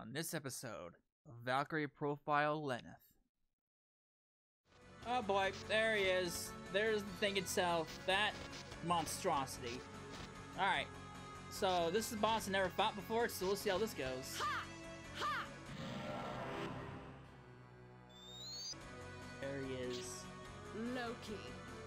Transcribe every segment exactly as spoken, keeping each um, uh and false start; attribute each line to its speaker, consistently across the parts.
Speaker 1: on this episode of Valkyrie Profile Lenneth. Oh boy, there he is. There's the thing itself. That monstrosity. Alright, so this is a boss I never fought before, so we'll see how this goes.
Speaker 2: Ha! Ha!
Speaker 1: There he is.
Speaker 2: Loki.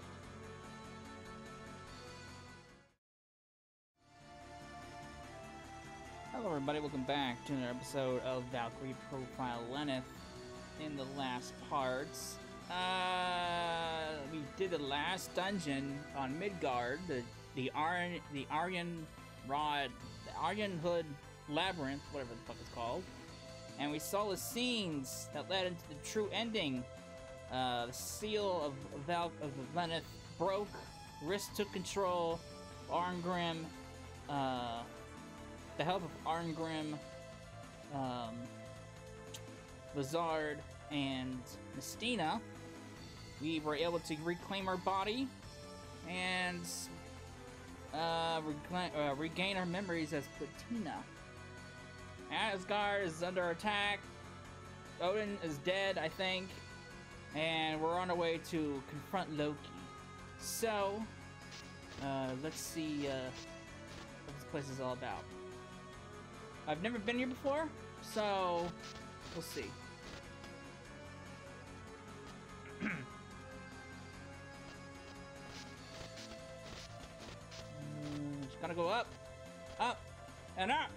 Speaker 1: Hello everybody, welcome back to another episode of Valkyrie Profile Lenneth. In the last parts, uh, we did the last dungeon on Midgard, the the Aryan the Aryan Rod, the Aryan Hood Labyrinth, whatever the fuck it's called, and we saw the scenes that led into the true ending. Uh, the seal of Val of Lenneth broke, Risk took control, Arngrim, uh. the help of Arngrim, um, Lazard, and Mystina, we were able to reclaim our body and uh, uh, regain our memories as Platina. Asgard is under attack. Odin is dead, I think, and we're on our way to confront Loki. So, uh, let's see uh, what this place is all about. I've never been here before, so we'll see. mm, just gotta go up, up, and up.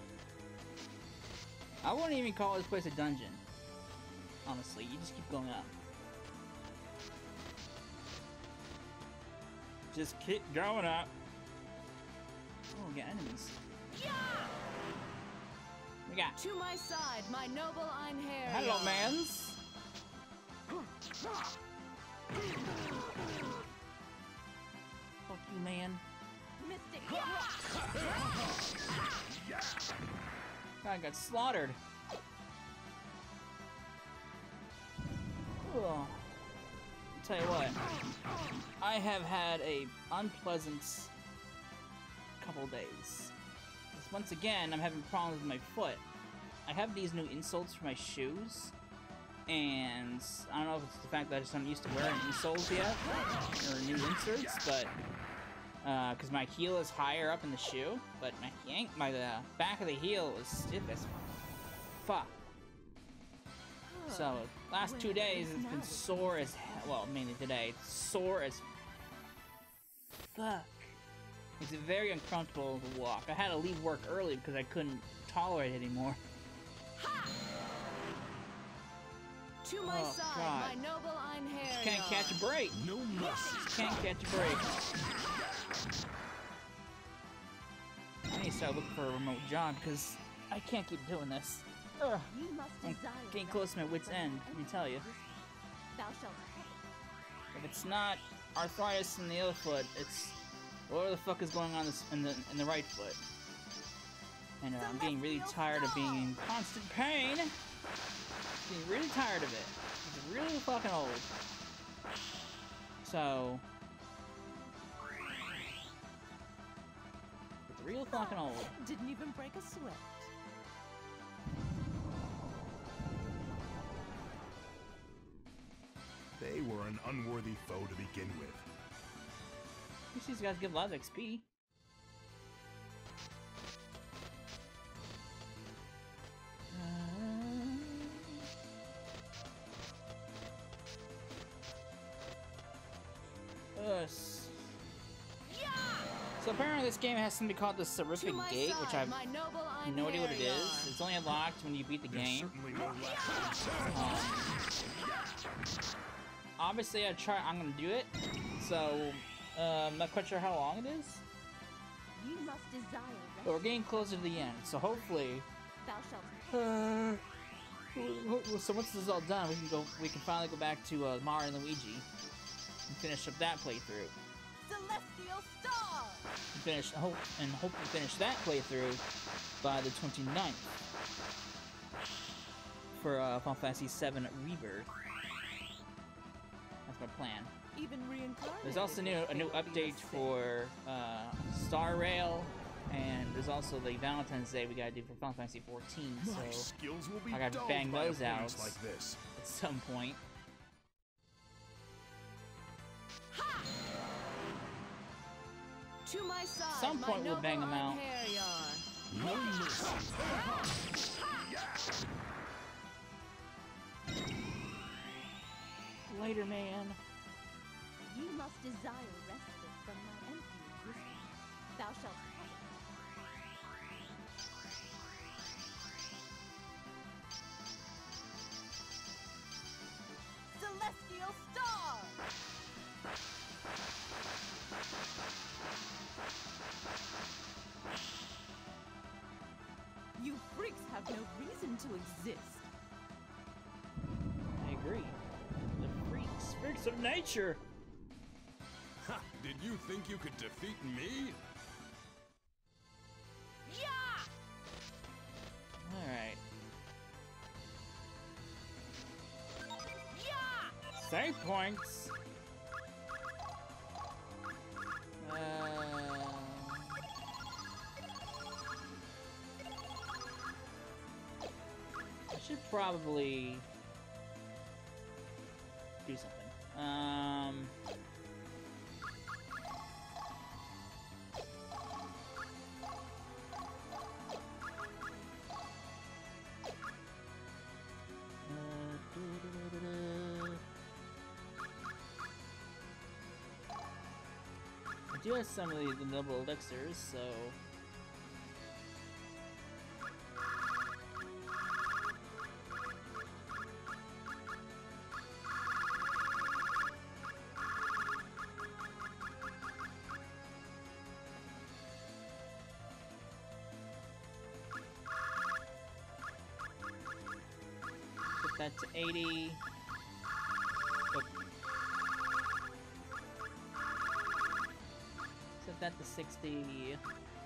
Speaker 1: I wouldn't even call this place a dungeon. Honestly, you just keep going up. Just keep going up. Oh, we got enemies.
Speaker 2: Yeah!
Speaker 1: We got.
Speaker 2: To my side, my noble Einherjar.
Speaker 1: Hello, mans. Fuck you, man.
Speaker 2: Mystic.
Speaker 1: I got slaughtered. Oh. I'll tell you what. I have had a unpleasant couple days. Once again, I'm having problems with my foot. I have these new insoles for my shoes, and I don't know if it's the fact that I just not used to wearing insoles yet, or new inserts, but because uh, my heel is higher up in the shoe, but my yank, my uh, back of the heel is stiff as fuck. So last two days it's been sore as hell. Well, mainly today, it's sore as fuck. It's very uncomfortable to walk. I had to leave work early because I couldn't tolerate it anymore.
Speaker 2: Ha! To my
Speaker 1: oh,
Speaker 2: side,
Speaker 1: God.
Speaker 2: my noble Einherjar.
Speaker 1: Can't catch a break.
Speaker 3: No mercy.
Speaker 1: Can't catch a break. I need to start looking for a remote job because I can't keep doing this. Ugh.
Speaker 2: You must
Speaker 1: I'm
Speaker 2: desire
Speaker 1: getting close to my wit's end, let me tell you.
Speaker 2: Thou shalt pay.
Speaker 1: If it's not arthritis in the other foot, it's what the fuck is going on this, in the in the right foot? And uh, I'm getting really tired of being in constant pain. Getting really tired of it. It's really fucking old. So it's real fucking old.
Speaker 2: Didn't even break a sweat.
Speaker 3: They were an unworthy foe to begin with.
Speaker 1: These guys give a lot of X P. Uh, so apparently this game has something called the Seraphic Gate,
Speaker 2: side,
Speaker 1: which I've no idea what it is. It's only unlocked when you beat the
Speaker 3: There's
Speaker 1: game.
Speaker 3: certainly no left.
Speaker 1: Um, obviously, I try. I'm gonna do it. So uh, I'm not quite sure how long it is.
Speaker 2: You must desire
Speaker 1: But we're getting closer to the end, so hopefully.
Speaker 2: Thou shalt
Speaker 1: Uh, so once this is all done, we can go. We can finally go back to uh, Mario and Luigi and finish up that playthrough.
Speaker 2: Celestial Star!
Speaker 1: And finish hope and hopefully finish that playthrough by the twenty-ninth for uh, Final Fantasy seven Rebirth. That's my plan.
Speaker 2: Even reincarnated.
Speaker 1: There's also new, a new update for uh, Star Rail And there's also the Valentine's Day we gotta do for Final Fantasy fourteen,
Speaker 3: My
Speaker 1: so
Speaker 3: skills will be
Speaker 1: I gotta
Speaker 3: dulled
Speaker 1: bang
Speaker 3: by
Speaker 1: those out
Speaker 3: opponents like this.
Speaker 1: at some point.
Speaker 2: To my side,
Speaker 1: Some
Speaker 2: my
Speaker 1: point we'll
Speaker 2: noble
Speaker 1: bang 'em out.
Speaker 2: Hyperion.
Speaker 3: No mercy.
Speaker 1: Later, man.
Speaker 2: You must desire respite from my empty existence. Thou shalt have it. Celestial star! You freaks have no reason to exist.
Speaker 1: I agree. The freaks, freaks of nature.
Speaker 3: Ha! Did you think you could defeat me?
Speaker 2: Yeah!
Speaker 1: All right.
Speaker 2: Yeah!
Speaker 1: Save points. Uh, I should probably do something. Um. I do have some of the, the noble elixirs, so put that to eighty. Set that to sixty.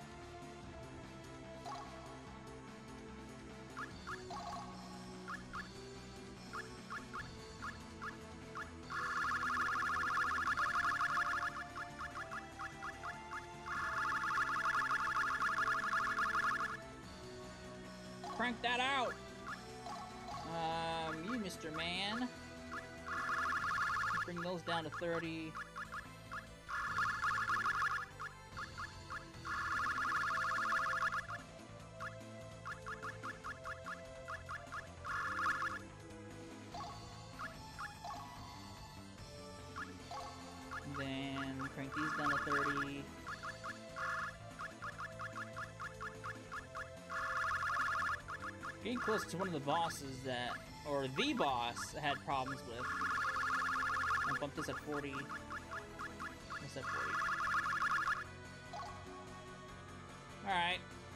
Speaker 1: Crank that out! Um, you, Mister Man. Bring those down to thirty. Then crank these down to thirty. Getting close to one of the bosses that, or the boss, I had problems with. I'll bump this at forty. This at forty. Alright.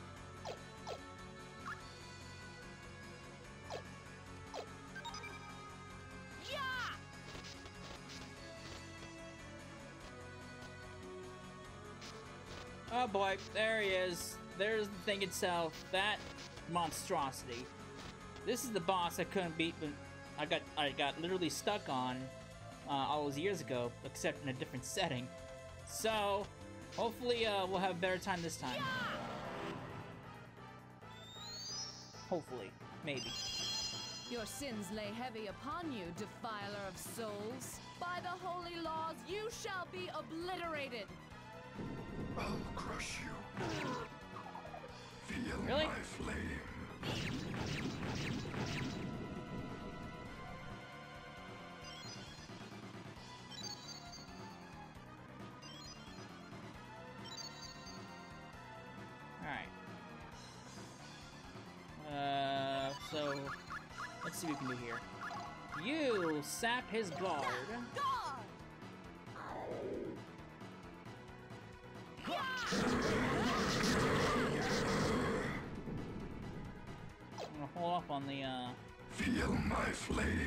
Speaker 1: Oh boy, there he is. There's the thing itself. That monstrosity. This is the boss I couldn't beat, but I got I got literally stuck on uh, all those years ago, except in a different setting. So hopefully uh, we'll have a better time this time. Hopefully, maybe.
Speaker 2: Your sins lay heavy upon you, defiler of souls. By the holy laws, you shall be obliterated.
Speaker 3: I'll crush you. Feel
Speaker 1: Really?
Speaker 3: my flame.
Speaker 1: Alright. Uh, so, let's see what we can do here. You sap his guard. I'm gonna hold off on the, uh...
Speaker 3: Feel my flame.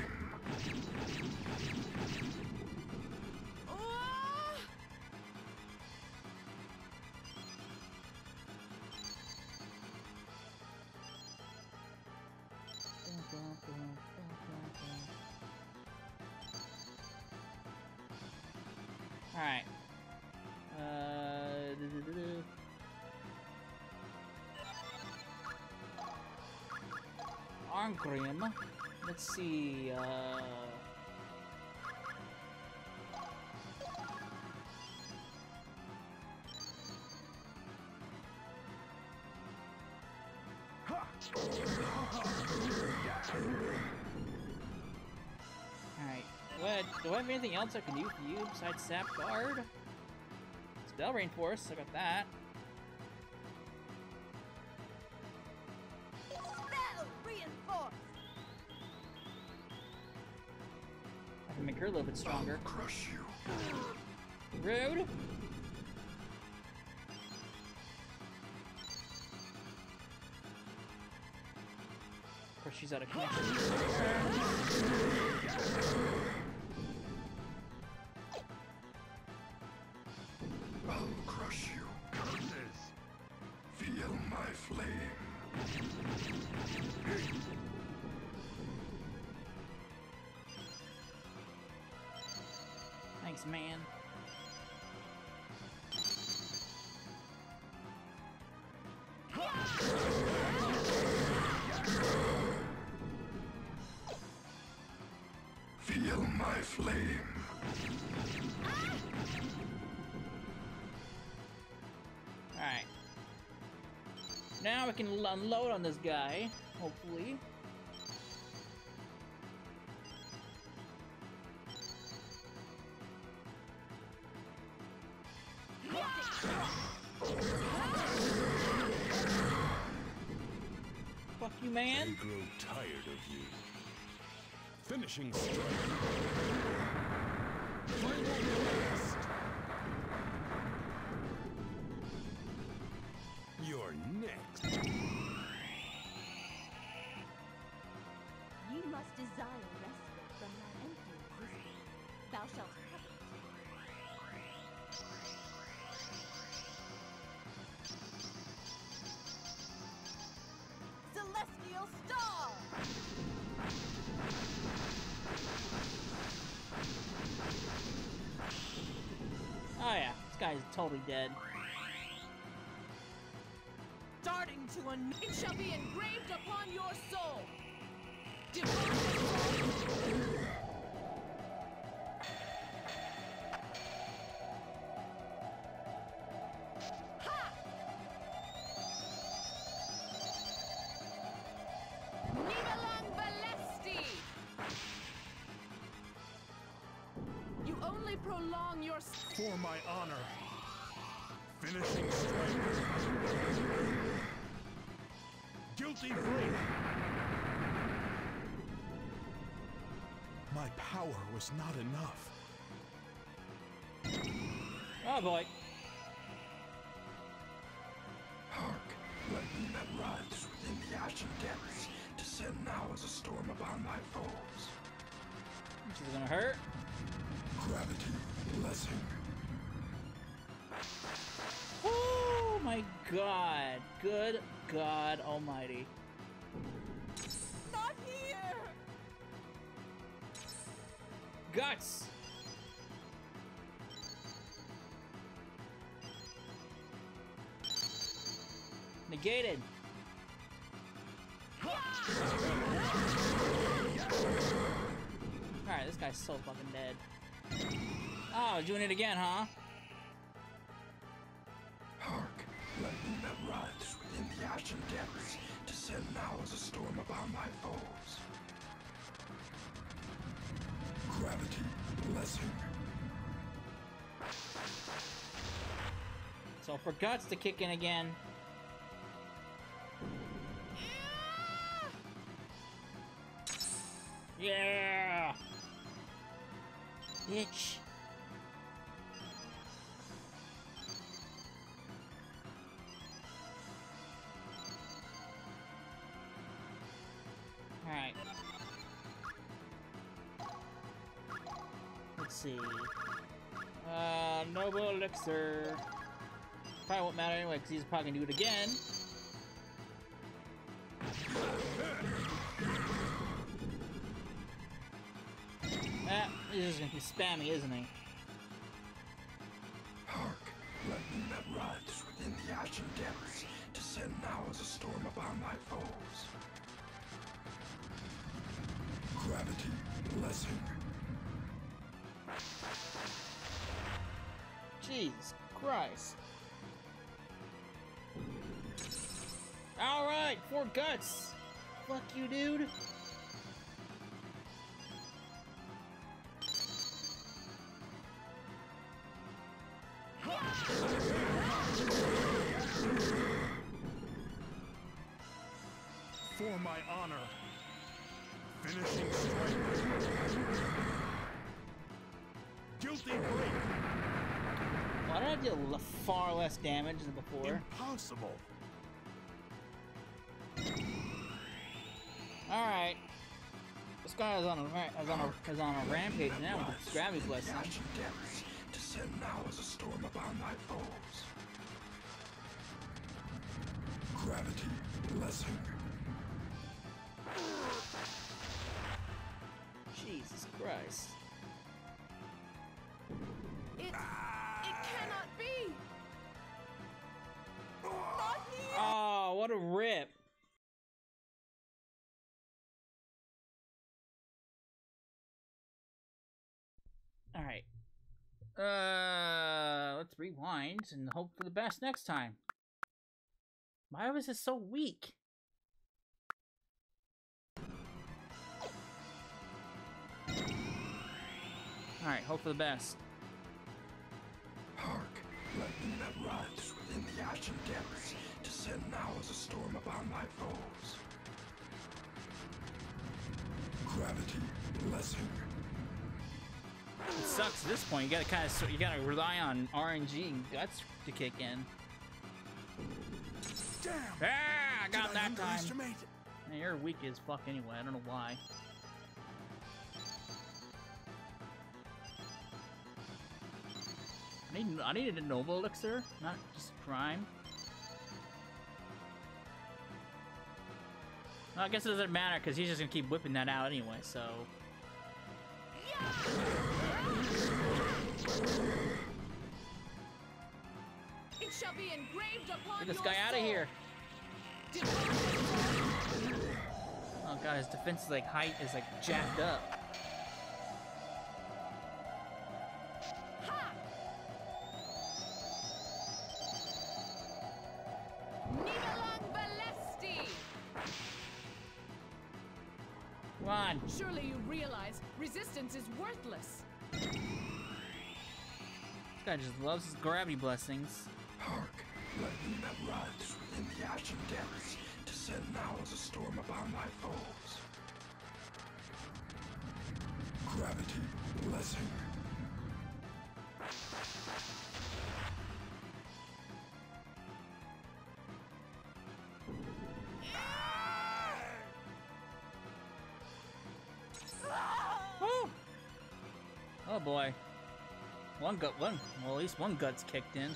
Speaker 1: Alright. Uh... Arngrim. Let's see, uh... Alright, what, do I have anything else I can do for you besides Sap Guard? Spell Reinforce, I got that.
Speaker 2: Spell Reinforce!
Speaker 1: I can make her a little bit stronger.
Speaker 3: I'll crush you.
Speaker 1: Rude! Of course, she's out of connection.
Speaker 3: I'll crush you. Feel my flame.
Speaker 1: Thanks, man.
Speaker 3: Feel my flame.
Speaker 1: Alright. Now we can unload on this guy, hopefully. Fuck you, man.
Speaker 3: I grow tired of you. Finishing strike. Final blast. You're next.
Speaker 4: You must desire respite from my empty existence. Thou shalt have it.
Speaker 2: Celestial Star!
Speaker 1: Oh yeah, this guy's totally dead.
Speaker 2: Starting to a it shall be engraved upon your soul. Divine Ha! Nivalang Valesti! You only prolong your
Speaker 3: For my honor. Finishing strike. Guilty break. My power was not enough.
Speaker 1: Oh boy.
Speaker 3: Hark, lightning that rides within the ashen depths, descend now as a storm upon my foes.
Speaker 1: This is gonna hurt.
Speaker 3: Gravity, blessing.
Speaker 1: Oh my god. Good God Almighty.
Speaker 2: not here!
Speaker 1: Guts! Negated. Alright, this guy's so fucking dead. Oh, doing it again, huh?
Speaker 3: Hark, lightning that rides within the ashen depths, descend now as a storm upon my foes. Gravity, blessing.
Speaker 1: So for Guts to kick in again. Yeah! Bitch. Alright. Let's see. Uh, Noble Elixir. Probably won't matter anyway, because he's probably gonna do it again. Ah, he's just gonna be spammy, isn't he?
Speaker 3: Hark, lightning that rides within the ashen depths, descend now as a storm upon my foes. blessing.
Speaker 1: Jesus Christ. Alright, four guts. Fuck you, dude.
Speaker 5: For my honor. Finishing strike. Guilty break.
Speaker 1: Why did I deal l- far less damage than before?
Speaker 5: Impossible.
Speaker 1: Alright. This guy is on a ra- is on a is on a rampage now with his gravity blessing.
Speaker 3: The ashen depths, descend now as a storm upon thy foes. Gravity blessing.
Speaker 1: Jesus Christ.
Speaker 2: It, it cannot be. Not here.
Speaker 1: Oh, what a rip. Alright. Uh, let's rewind and hope for the best next time. Why was this so weak? Alright, hope for the best.
Speaker 3: Hark, lightning that rides within the ashen depths, descend now as a storm upon thy foes. Gravity blessing.
Speaker 1: It sucks at this point. You gotta kind of you gotta rely on R N G and guts to kick in.
Speaker 5: Damn.
Speaker 1: Ah, I got him
Speaker 5: Did I
Speaker 1: that time.
Speaker 5: underestimate?
Speaker 1: Man, you're weak as fuck anyway. I don't know why. I need I needed a Nova Elixir, not just Prime. Well, I guess it doesn't matter because he's just gonna keep whipping that out anyway. So.
Speaker 2: It shall be engraved upon
Speaker 1: Get this
Speaker 2: your
Speaker 1: guy out of
Speaker 2: soul.
Speaker 1: here!
Speaker 2: Divine.
Speaker 1: Oh god, his defense like height is like jacked up.
Speaker 2: Ha! Nivalang Valesti.
Speaker 1: Come on!
Speaker 2: Surely you realize resistance is worthless.
Speaker 1: This guy just loves his gravity blessings.
Speaker 3: Hark, lightning that rides within the ashen depths, descend now as a storm upon thy foes. Gravity blessing.
Speaker 1: Woo! Oh boy. One gut, one, well at least one gut's kicked in.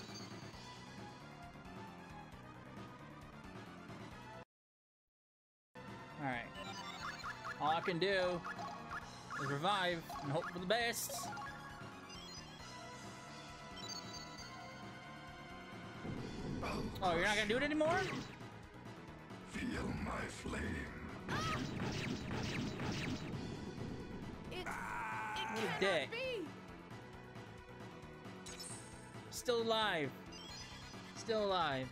Speaker 1: Alright. All I can do is revive and hope for the best. Oh, you're not gonna do it anymore?
Speaker 3: Feel my flame.
Speaker 2: It, it
Speaker 1: What a
Speaker 2: cannot
Speaker 1: dick.
Speaker 2: be.
Speaker 1: Still alive. Still alive.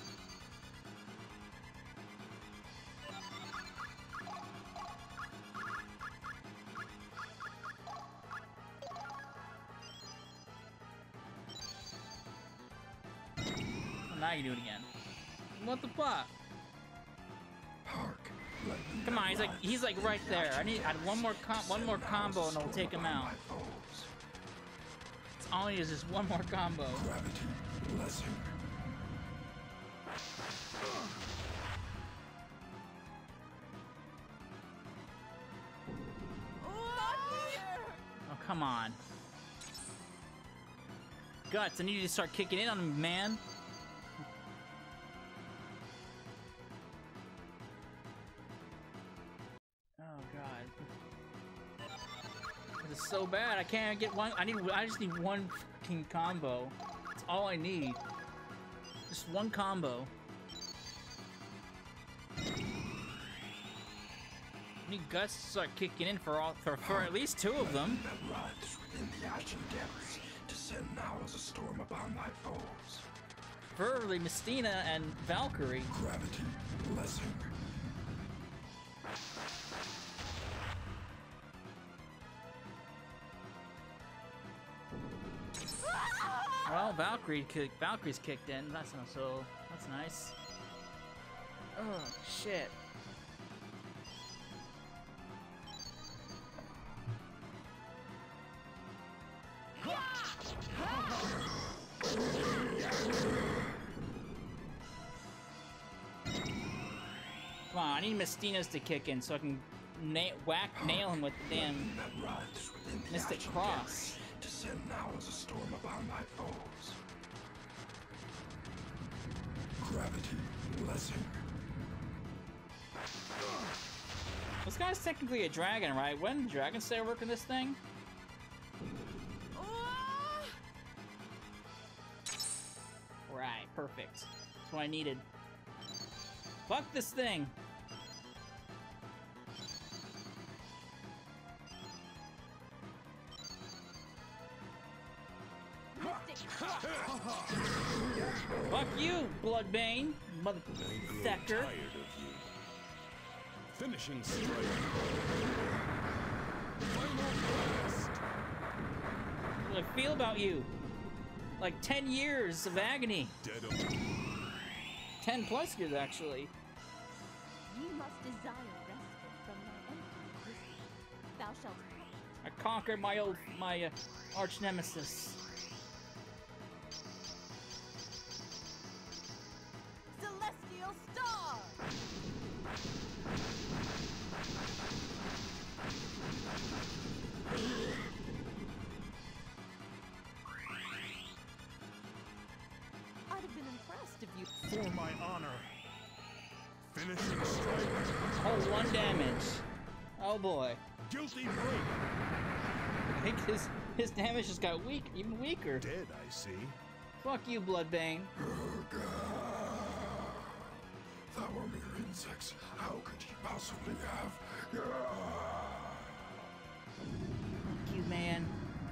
Speaker 1: Oh, now you do it again. What the fuck?
Speaker 3: Hark, lightning
Speaker 1: Come
Speaker 3: that
Speaker 1: on, he's like
Speaker 3: rides
Speaker 1: he's like right there. I need add one more com one more combo and it'll take him out.
Speaker 3: my foes.
Speaker 1: It's all I need is just one more combo.
Speaker 3: Gravity blessing.
Speaker 1: Oh come on. Guts, I need you to start kicking in on him, man. Oh god. This is so bad. I can't get one. I need. I just need one fucking combo. That's all I need. Just one combo. Need guts to start kicking in for all for, for at least two of them.
Speaker 3: That writhes within the ashen depths, descend now as a storm upon thy foes.
Speaker 1: Verbally, Mestina and Valkyrie.
Speaker 3: Gravity, blessing.
Speaker 1: Well, Valkyrie kick, Valkyrie's kicked in. That's not so. That's nice. Oh shit. Come on, I need Mestina's to kick in so I can na whack nail him with the damn Mystic Cross.
Speaker 3: Descend now as a storm upon thy foes. Gravity, blessing.
Speaker 1: This guy's technically a dragon, right? When did dragons start working this thing? Right, perfect. That's what I needed. Fuck this thing! Fuck you, Bloodbane, mother sector.
Speaker 5: Tired of you. Finishing strike. Final blast.
Speaker 1: What do I feel about you? Like ten years of agony.
Speaker 5: Dead of
Speaker 1: Ten plus years, actually.
Speaker 4: You must desire respite from thy empty existence. Thou shalt have it.
Speaker 1: I conquered my old, my uh, arch nemesis.
Speaker 4: Celestial star! I'd have been impressed if you...
Speaker 5: for my honor. Finishing strike.
Speaker 1: Oh, one damage. Oh boy.
Speaker 5: Guilty break.
Speaker 1: I think his his damage just got weak, even weaker.
Speaker 5: Dead, I see.
Speaker 1: Fuck you, Bloodbane.
Speaker 3: Thou were mere insects. How could he possibly have?
Speaker 1: Fuck you, man.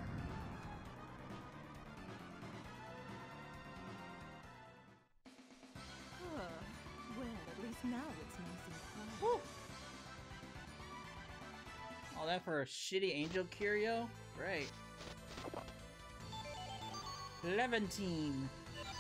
Speaker 4: Huh. Well, at least now it's nice and quiet.
Speaker 1: Woo. All that for a shitty angel curio? Great. Eleventeen.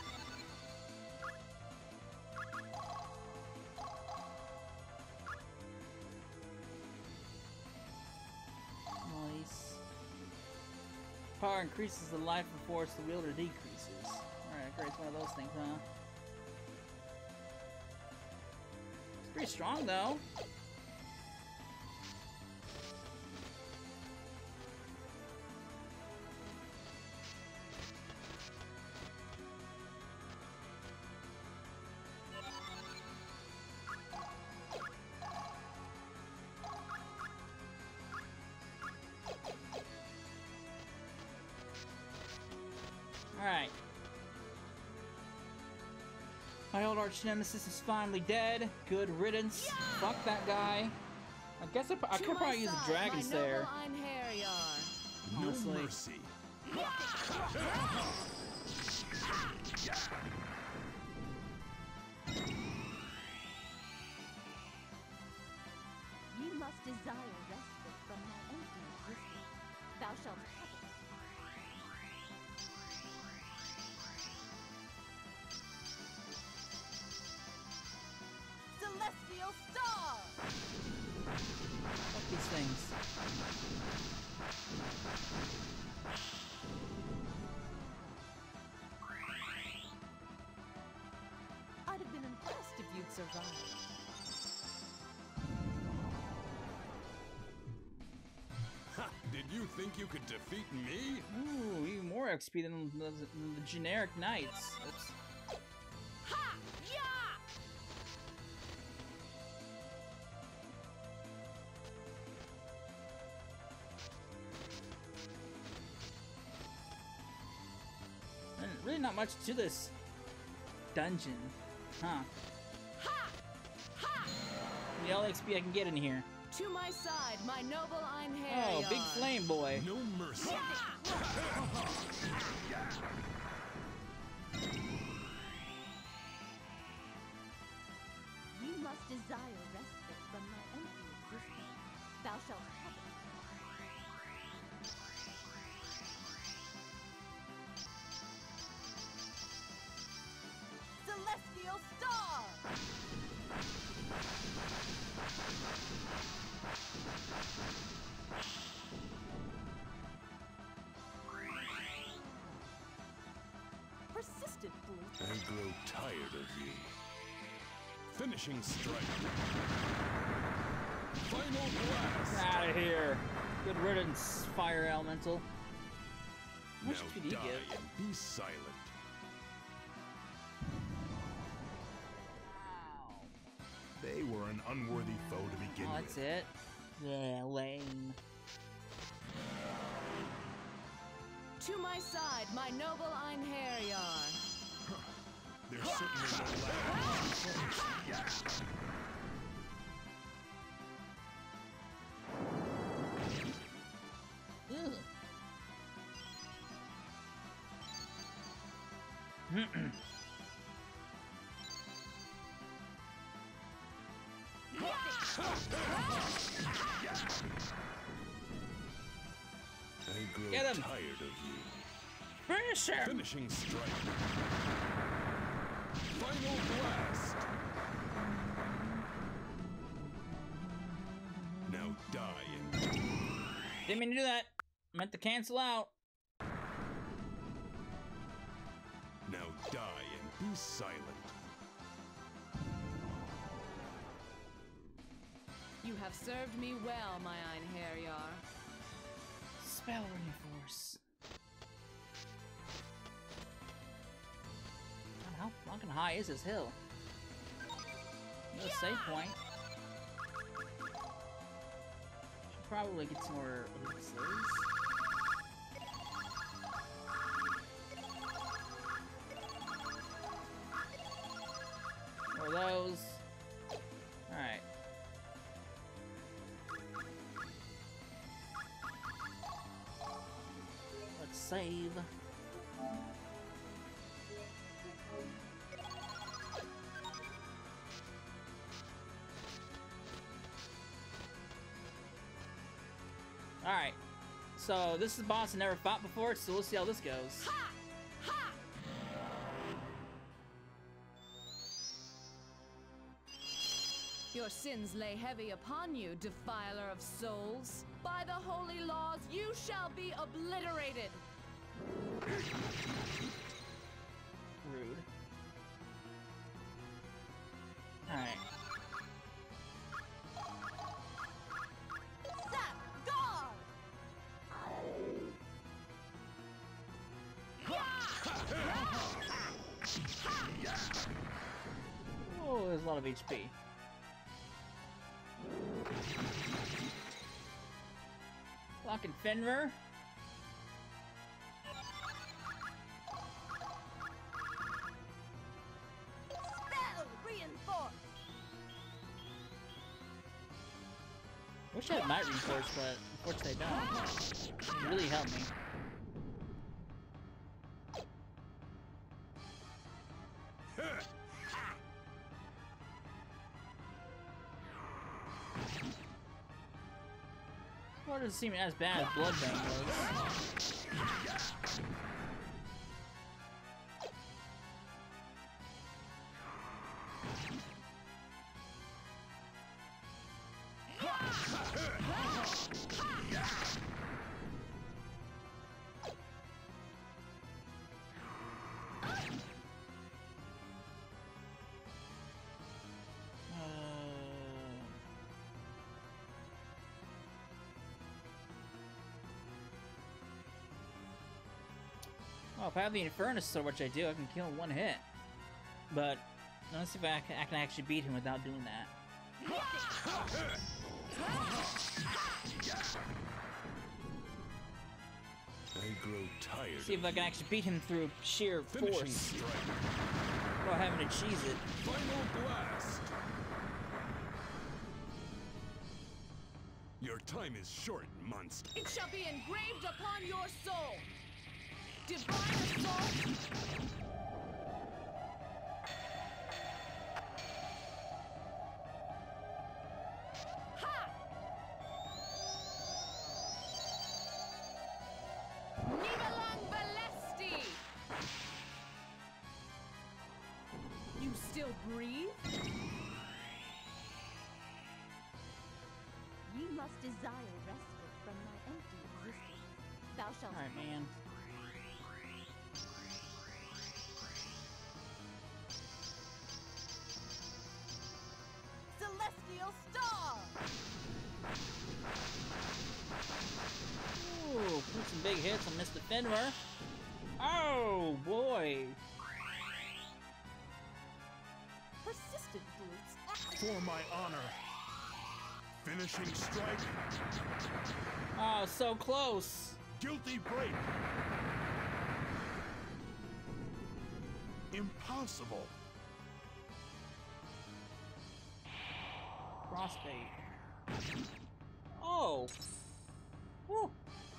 Speaker 1: Nice. Power increases the life of force the wielder decreases. Alright, great. It's one of those things, huh? It's pretty strong, though. Alright. My old arch nemesis is finally dead. Good riddance. Yeah! Fuck that guy. I guess I, I could probably use a dragon slayer. Honestly.
Speaker 5: No mercy.
Speaker 4: You must desire respite from thy empty existence. Thou shalt have it. Celestial star!
Speaker 1: Fuck these things.
Speaker 4: I'd have been impressed if you'd survived.
Speaker 5: Ha! Did you think you could defeat me?
Speaker 1: Ooh, even more X P than the, than the generic knights. Oops.
Speaker 4: Ha! Yeah!
Speaker 1: And really not much to this dungeon. Huh.
Speaker 4: Ha! Ha!
Speaker 1: The only X P I can get in here.
Speaker 2: To my side, my noble Einherjar.
Speaker 1: Oh, big flame boy.
Speaker 5: No mercy.
Speaker 4: You must desire respite from my empty existence. Thou shalt have it. Celestial star! Persistent fool.
Speaker 5: I grow tired of you. Finishing strike. Final blast.
Speaker 1: Out of here. Good riddance, fire elemental. How much
Speaker 5: Now
Speaker 1: H P do you
Speaker 5: die
Speaker 1: give?
Speaker 5: and be silent.
Speaker 6: They were an unworthy foe to begin
Speaker 1: Oh, that's
Speaker 6: with.
Speaker 1: it? Yeah, lame.
Speaker 2: To my side, my noble Einherjar.
Speaker 6: There's certainly no lack.
Speaker 1: Ugh.
Speaker 5: I grow
Speaker 1: Get him.
Speaker 5: tired of you.
Speaker 1: Finish him!
Speaker 5: Finishing strike. Final blast. Now die and
Speaker 1: Didn't mean to do that. Meant to cancel out.
Speaker 5: now die and be silent.
Speaker 2: You have served me well, my Einherjar.
Speaker 1: Spell reinforce. God, how fucking high is this hill? No save point. Should probably get some more elixirs. More of those. Alright. Let's save. Alright. So this is a boss I never fought before, so we'll see how this goes.
Speaker 2: Your sins lay heavy upon you, defiler of souls. By the holy laws, you shall be obliterated.
Speaker 1: Rude. Alright.
Speaker 4: Asgard!
Speaker 1: Oh, there's a lot of H P. Fucking Fenrir.
Speaker 4: Spell reinforced!
Speaker 1: Wish I had Might Reinforce, but unfortunately I don't. It really helped me. Well, it doesn't seem as bad as Bloodbane was. Well, if I have the Infernus Sword, which I do, I can kill him one hit. But let's see if I can, I can actually beat him without doing that.
Speaker 5: I grow tired.
Speaker 1: See if I can actually beat him through sheer
Speaker 5: Finishing
Speaker 1: force
Speaker 5: strike.
Speaker 1: without having to cheese it.
Speaker 5: Final blast. Your time is short, monster.
Speaker 2: It shall be engraved upon your soul. Divine assault. Ha! Nivelang Valesti. You still breathe?
Speaker 4: Ye must desire respite from my empty existence. Thou shalt.
Speaker 1: Alright, man.
Speaker 4: Celestial star!
Speaker 1: Ooh, put some big hits on Mister Fenrir. Oh, boy.
Speaker 4: Persistent brutes.
Speaker 6: For my honor. Finishing strike.
Speaker 1: Oh, so close.
Speaker 6: Guilty break. Impossible.
Speaker 1: Crossbait. Oh. Woo.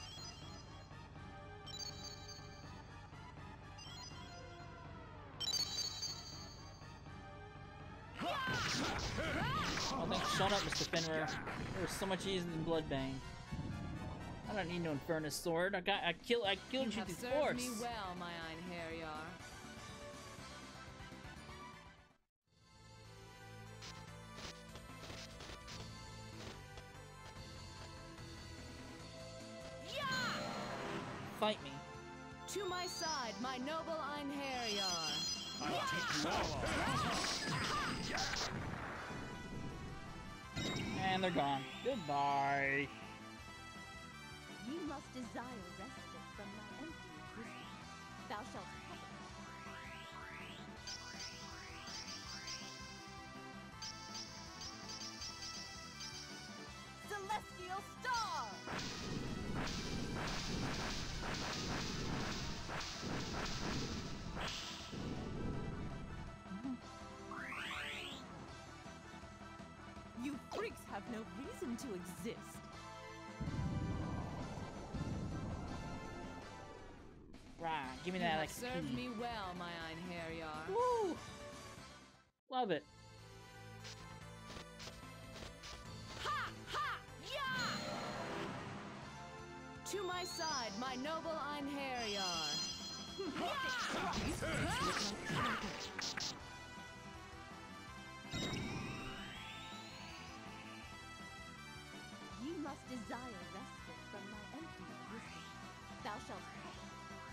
Speaker 1: Oh, thanks. Shut up, Mister Fenrir. It was so much easier than Bloodbane. I don't need no Infernus sword. I got. I killed. I killed you,
Speaker 2: You have
Speaker 1: through
Speaker 2: served
Speaker 1: force.
Speaker 2: me well, my Einherjar.
Speaker 1: Fight me.
Speaker 2: To my side, my noble Einherjar.
Speaker 6: I'll take you all on.
Speaker 1: And they're gone. Goodbye.
Speaker 4: Ye must desire respite from my empty existence. Thou shalt have it. Celestial star! You freaks have no reason to exist.
Speaker 1: Right. Give me
Speaker 2: You
Speaker 1: that
Speaker 2: have
Speaker 1: X P.
Speaker 2: served me well, my Einherjar.
Speaker 1: Woo! Love it.
Speaker 2: Ha! Ha! Ya! To my side, my noble Einherjar.
Speaker 4: Ye must desire respite from my empty existence. Thou shalt have it.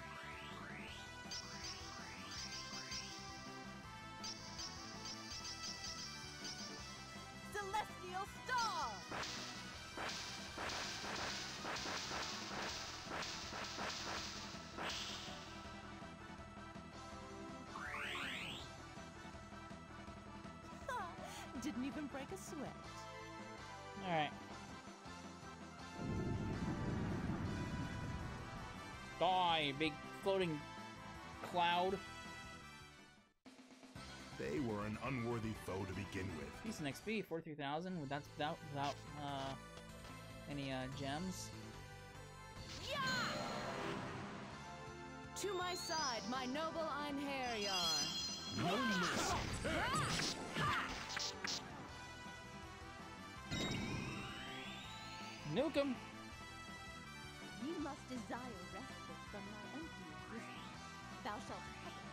Speaker 4: Celestial star! Didn't even break a sweat.
Speaker 1: Alright. Die, big floating cloud.
Speaker 6: They were an unworthy foe to begin with.
Speaker 1: Decent X P, forty-three thousand. That's without, without uh, any uh, gems.
Speaker 2: To my side, my noble Einherjar.
Speaker 5: No mercy.
Speaker 1: Nuke him.
Speaker 4: Ye must desire respite from my empty existence. Thou shalt have it.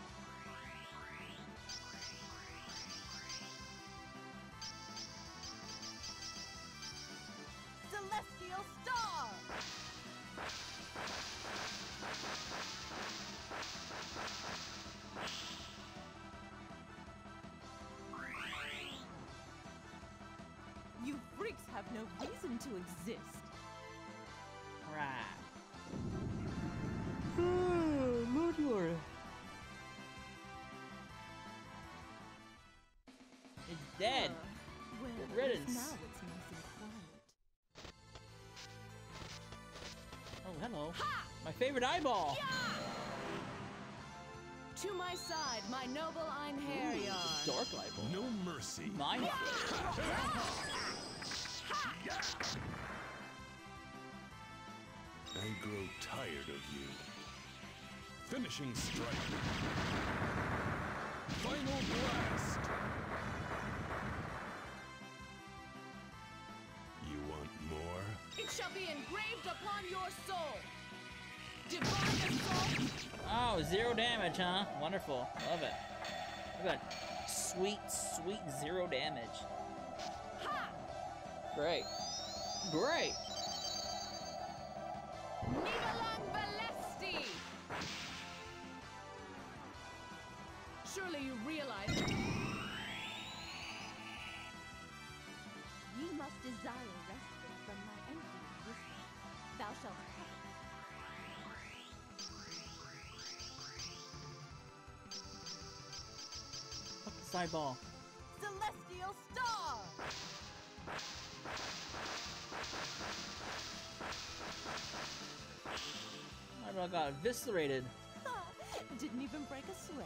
Speaker 4: Celestial star! You freaks have no reason to exist.
Speaker 1: Right. Oh, Lord, Lord. It's dead.
Speaker 4: Uh, well,
Speaker 1: Good
Speaker 4: at least
Speaker 1: riddance.
Speaker 4: now it's nice and quiet.
Speaker 1: Oh, hello. My favorite eyeball.
Speaker 2: To my side, my noble Einherjar.
Speaker 1: Dark eyeball.
Speaker 5: No mercy.
Speaker 1: Mine.
Speaker 5: grow tired of you. Finishing strike. Final blast. You want more?
Speaker 2: It shall be engraved upon your soul. Divine assault.
Speaker 1: Oh, zero damage, huh? Wonderful. Love it. Look at that sweet, sweet zero damage.
Speaker 2: Ha!
Speaker 1: Great. Great.
Speaker 2: Nivalang Valesti. Surely you realize.
Speaker 4: Ye must desire respite from my empty existence. Thou shalt have.
Speaker 1: Fuck this eyeball.
Speaker 4: Celestial star!
Speaker 1: Eyeball got eviscerated.
Speaker 4: Didn't even break a sweat.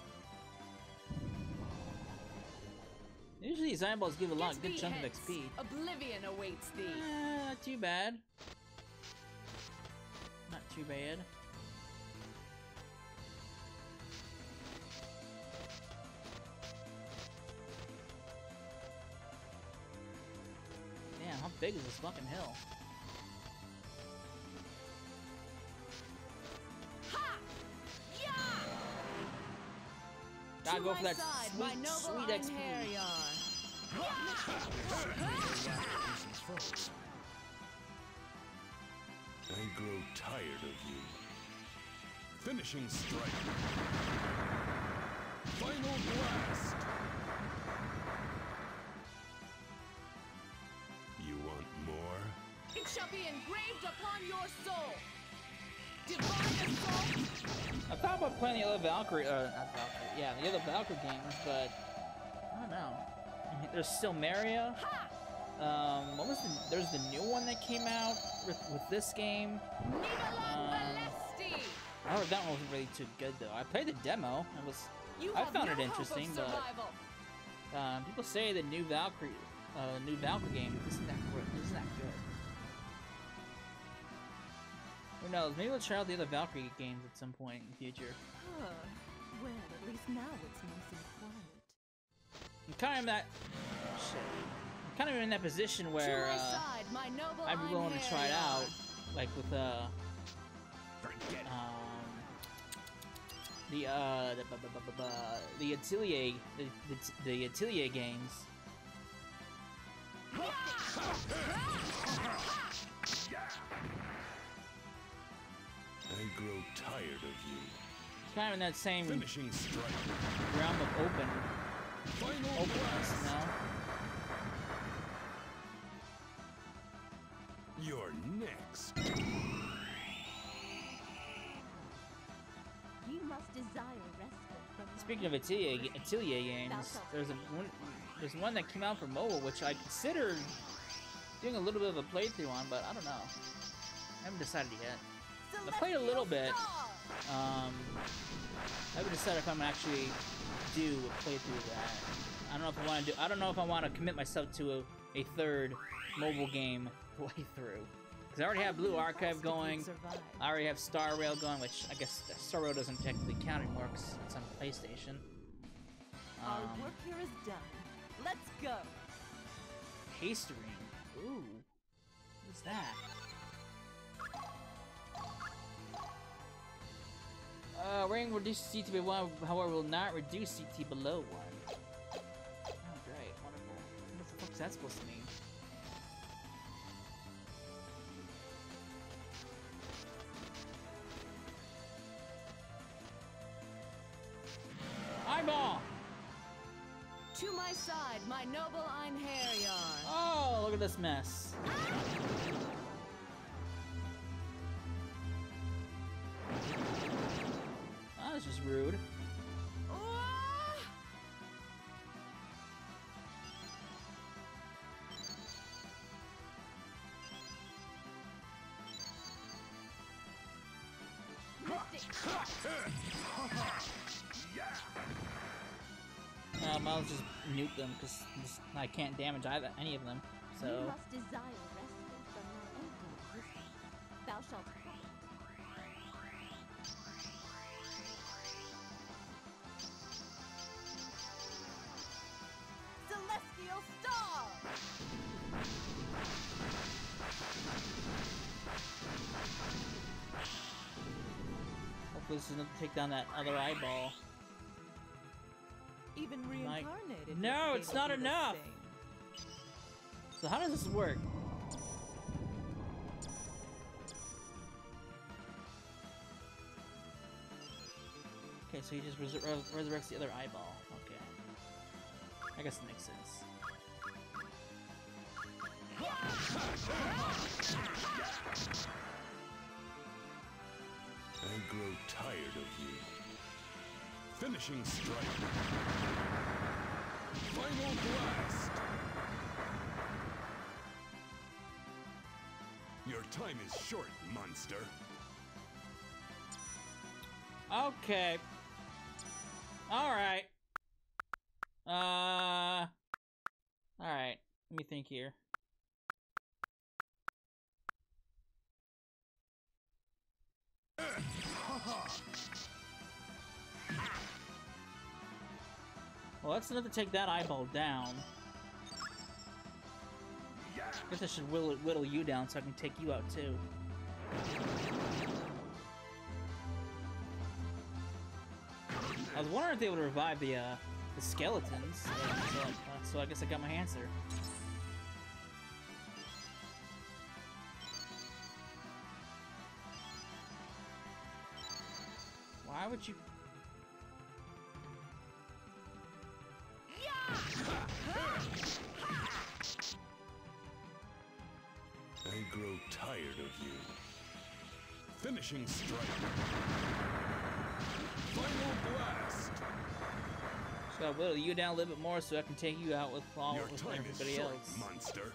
Speaker 1: Usually these eyeballs give a lot,
Speaker 2: Get
Speaker 1: good
Speaker 2: thee
Speaker 1: chunk of
Speaker 2: hence.
Speaker 1: X P.
Speaker 2: Oblivion awaits thee.
Speaker 1: Eh, not too bad. Not too bad. Damn, how big is this fucking hill?
Speaker 2: Ha! Yeah!
Speaker 1: Gotta
Speaker 2: To
Speaker 1: go
Speaker 2: my
Speaker 1: for that
Speaker 2: side, my
Speaker 1: sweet,
Speaker 2: noble
Speaker 1: sweet X P.
Speaker 2: Einherjar.
Speaker 5: I grow tired of you. Finishing strike. Final blast. You want more?
Speaker 2: It shall be engraved upon your soul. Divine assault.
Speaker 1: I thought about playing the other Valkyrie, uh, not Valkyrie, yeah, the other Valkyrie games, but I don't know. There's still Maria.
Speaker 2: Ha!
Speaker 1: Um, what was the? There's the new one that came out with, with this game.
Speaker 2: Nivalang
Speaker 1: Um,
Speaker 2: Valesti.
Speaker 1: I heard that one wasn't really too good though. I played the demo. It was.
Speaker 2: You
Speaker 1: I
Speaker 2: have
Speaker 1: found
Speaker 2: no
Speaker 1: it
Speaker 2: hope of
Speaker 1: interesting, but
Speaker 2: survival.
Speaker 1: uh, people say the new Valkyrie, uh, new Valkyrie game isn't that great. Isn't that good? Who knows? Maybe we'll try out the other Valkyrie games at some point in the future.
Speaker 4: Huh. Well, at least now it's nice and quiet.
Speaker 1: I'm kind of in that. Shit. I'm kind of in that position
Speaker 2: To
Speaker 1: where
Speaker 2: my
Speaker 1: uh,
Speaker 2: side, my noble
Speaker 1: I'd be willing to try it
Speaker 2: Einherjar.
Speaker 1: out, like with uh,
Speaker 5: Forget
Speaker 1: um, the uh, the bu- bu- bu- bu- bu- the Atelier, the the, the Atelier games.
Speaker 5: I grow tired of you.
Speaker 1: Kind of in that same realm
Speaker 5: Finishing strike.
Speaker 1: of open
Speaker 5: Final
Speaker 1: openness, you
Speaker 5: blast.
Speaker 1: know.
Speaker 5: You're next.
Speaker 4: Ye must desire respite from my
Speaker 1: Speaking of Atelier, Atelier games, there's a one, there's one that came out for mobile, which I considered doing a little bit of a playthrough on, but I don't know. I haven't decided yet. I played a little bit. Um, I haven't decided if I'm gonna actually do a playthrough of that. I don't know if I want to do. I don't know if I want to commit myself to a, a third mobile game playthrough. Because I already have Blue Archive going. I already have Star Rail going, which I guess Star Rail doesn't technically count anymore because it's on PlayStation.
Speaker 4: Our
Speaker 1: Um,
Speaker 4: work here is done. Let's go.
Speaker 1: Haste ring. Ooh, what's that? Uh, ring reduces C T by one, however, will not reduce C T below one. Oh, great, wonderful. What the fuck is that supposed to mean? Eyeball!
Speaker 2: To my side, my noble Einherjar.
Speaker 1: Oh, look at this mess. That was just rude.
Speaker 2: Ah!
Speaker 1: Um, I'll just nuke them because I can't damage either any of them.
Speaker 4: You
Speaker 1: So
Speaker 4: must desire respite from my empty existence. Thou shalt have.
Speaker 1: hopefully this is enough to take down that other eyeball.
Speaker 2: Even reincarnated.
Speaker 1: No, it's not enough! So how does this work? Okay, so he just res res resurrects the other eyeball. Okay. I guess it makes sense.
Speaker 5: I grow tired of you. Finishing strike. Final blast. Your time is short, monster.
Speaker 1: Okay. Alright. Uh... Alright. Let me think here. Well, that's enough to take that eyeball down. I guess I should whittle, whittle you down so I can take you out too. I was wondering if they would revive the uh, the skeletons, so, so, uh, so I guess I got my answer. Why would you?
Speaker 5: I grow tired of you. Finishing strike. Final blast.
Speaker 1: Just gotta whittle you down a little bit more so I can take you out with all
Speaker 5: Your
Speaker 1: with
Speaker 5: time
Speaker 1: everybody
Speaker 5: is short,
Speaker 1: else.
Speaker 5: monster.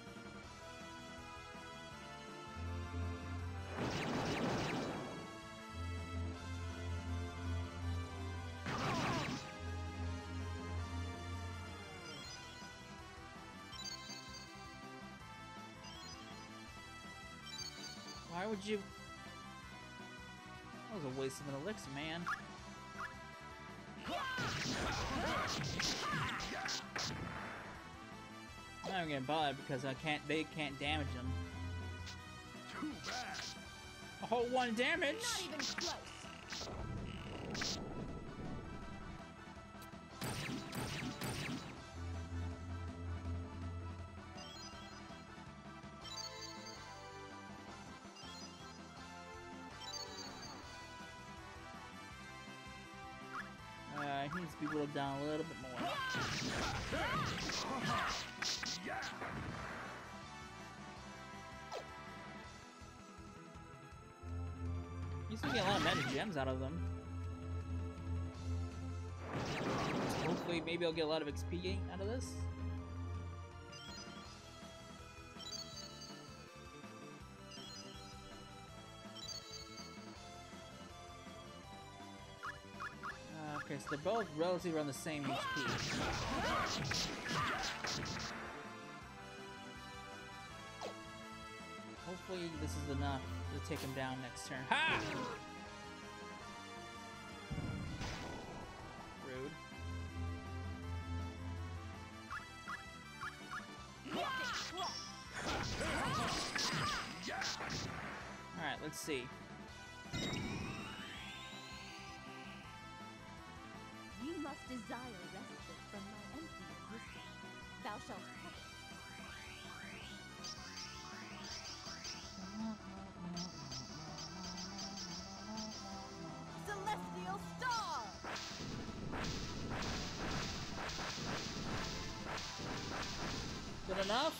Speaker 1: Why would you? That was a waste of an elixir, man. I'm not even gonna bother because I can't. They can't damage them.
Speaker 6: Too bad.
Speaker 1: A whole one damage.
Speaker 4: Not even close.
Speaker 1: Uh, he needs to be whittled down a little bit more. You still get a lot of magic gems out of them. Hopefully, maybe I'll get a lot of X P out of this. Uh, okay, so they're both relatively around the same H P. Hopefully, this is enough to take him down next turn. Ha! Rude. Alright, let's see.
Speaker 4: You must desire respite from my empty existence. Thou shalt have it. Celestial star!
Speaker 1: Good enough?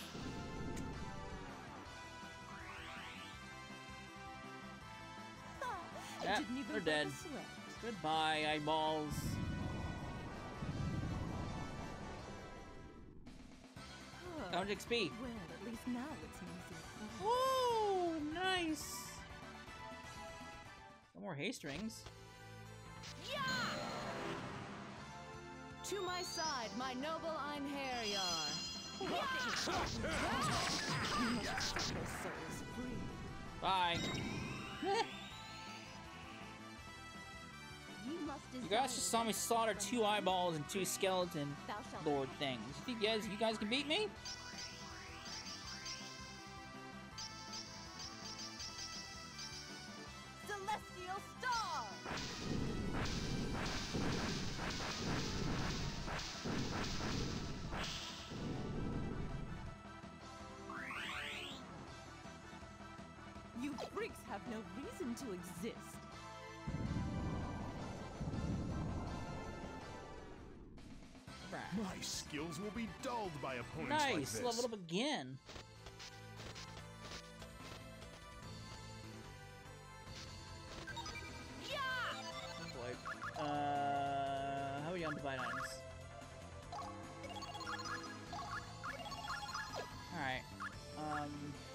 Speaker 1: Yeah,
Speaker 2: Didn't even
Speaker 1: they're
Speaker 2: break
Speaker 1: dead.
Speaker 2: a sweat.
Speaker 1: Goodbye, eyeballs. How much X P?
Speaker 2: Well, at least now it's easy.
Speaker 1: Whoa, nice. No more haste rings.
Speaker 2: To my side, my noble Einherjar. You must set their souls free.
Speaker 1: Bye.
Speaker 4: You must
Speaker 1: You
Speaker 4: desire
Speaker 1: guys just saw me
Speaker 4: respite
Speaker 1: slaughter
Speaker 4: from
Speaker 1: two
Speaker 4: my
Speaker 1: eyeballs and two skeleton
Speaker 4: Thou shalt
Speaker 1: lord
Speaker 4: have
Speaker 1: things. You think you guys, you guys can beat me?
Speaker 4: Celestial star! You freaks have no reason to exist.
Speaker 6: My skills will be dulled by opponents
Speaker 1: Nice,
Speaker 6: like this.
Speaker 1: leveled up again. Oh boy. Uh, how are we on divide items? All right. Um.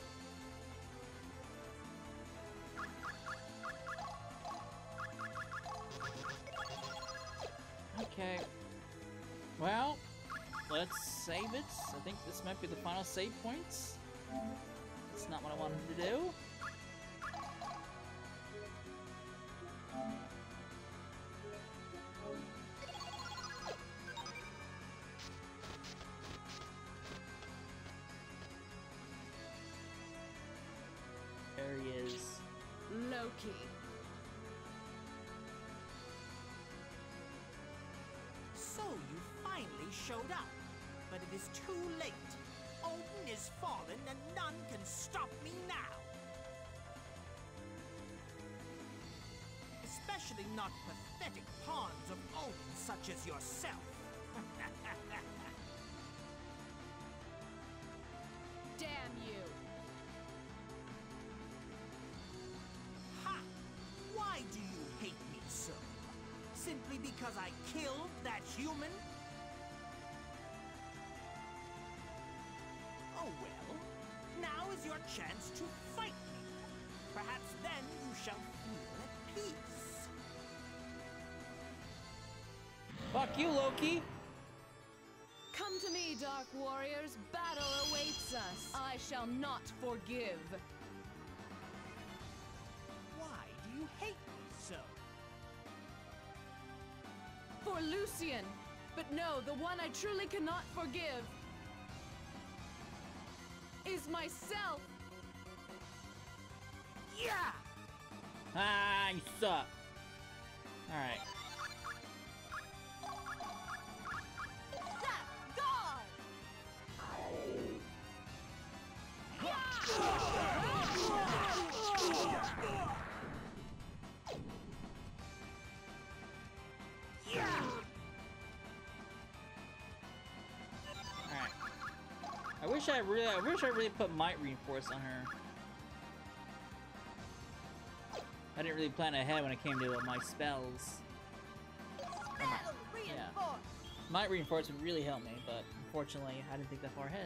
Speaker 1: Okay. Well, let's save it. I think this might be the final save points. That's not what I wanted to do. There he is.
Speaker 2: Loki.
Speaker 7: So you finally showed up, but it is too late. Odin is fallen and none can stop me now. Especially not pathetic pawns of Odin such as yourself.
Speaker 2: Damn you.
Speaker 7: Ha! Why do you hate me so? Simply because I killed that human? Oh well, now is your chance to fight me. Perhaps then you shall feel at peace.
Speaker 1: Fuck you, Loki.
Speaker 2: Come to me, Dark Warriors. Battle awaits us. I shall not forgive.
Speaker 7: Why do you hate me so?
Speaker 2: For Lucian. But no, the one I truly cannot forgive is myself.
Speaker 7: Yeah!
Speaker 1: Ah, you suck. Alright.
Speaker 4: God!
Speaker 1: Alright. I wish I really I wish I really put might reinforce on her. I didn't really plan ahead when it came to uh, my spells.
Speaker 4: Battle reinforced!
Speaker 1: Might reinforce would really help me, but unfortunately I didn't think that far ahead.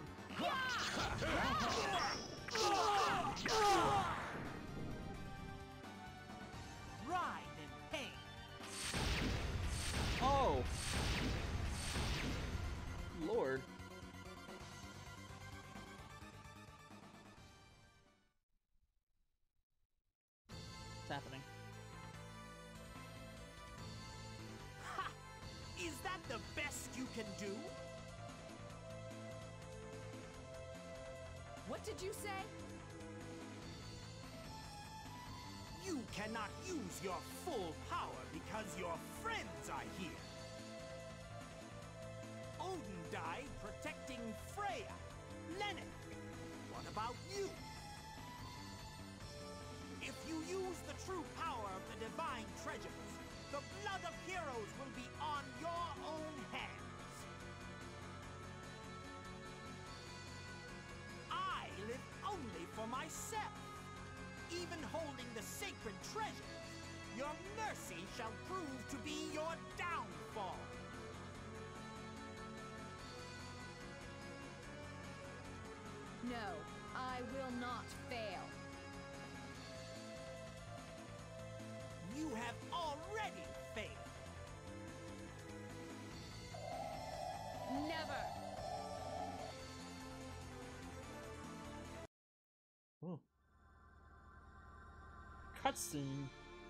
Speaker 7: Ride in pain.
Speaker 1: Oh! Lord. What's happening?
Speaker 7: Ha! Is that the best you can do?
Speaker 2: What did you say?
Speaker 7: You cannot use your full power because your friends are here. Odin died protecting Freya. Lenneth, what about you? If you use the true power of the divine treasures, the blood of heroes will be on your own hands. I live only for myself. Even holding the sacred treasures, your mercy shall prove to be your downfall.
Speaker 2: No, I will not fail.
Speaker 7: You have already failed.
Speaker 2: Never.
Speaker 1: Ooh. Cutscene.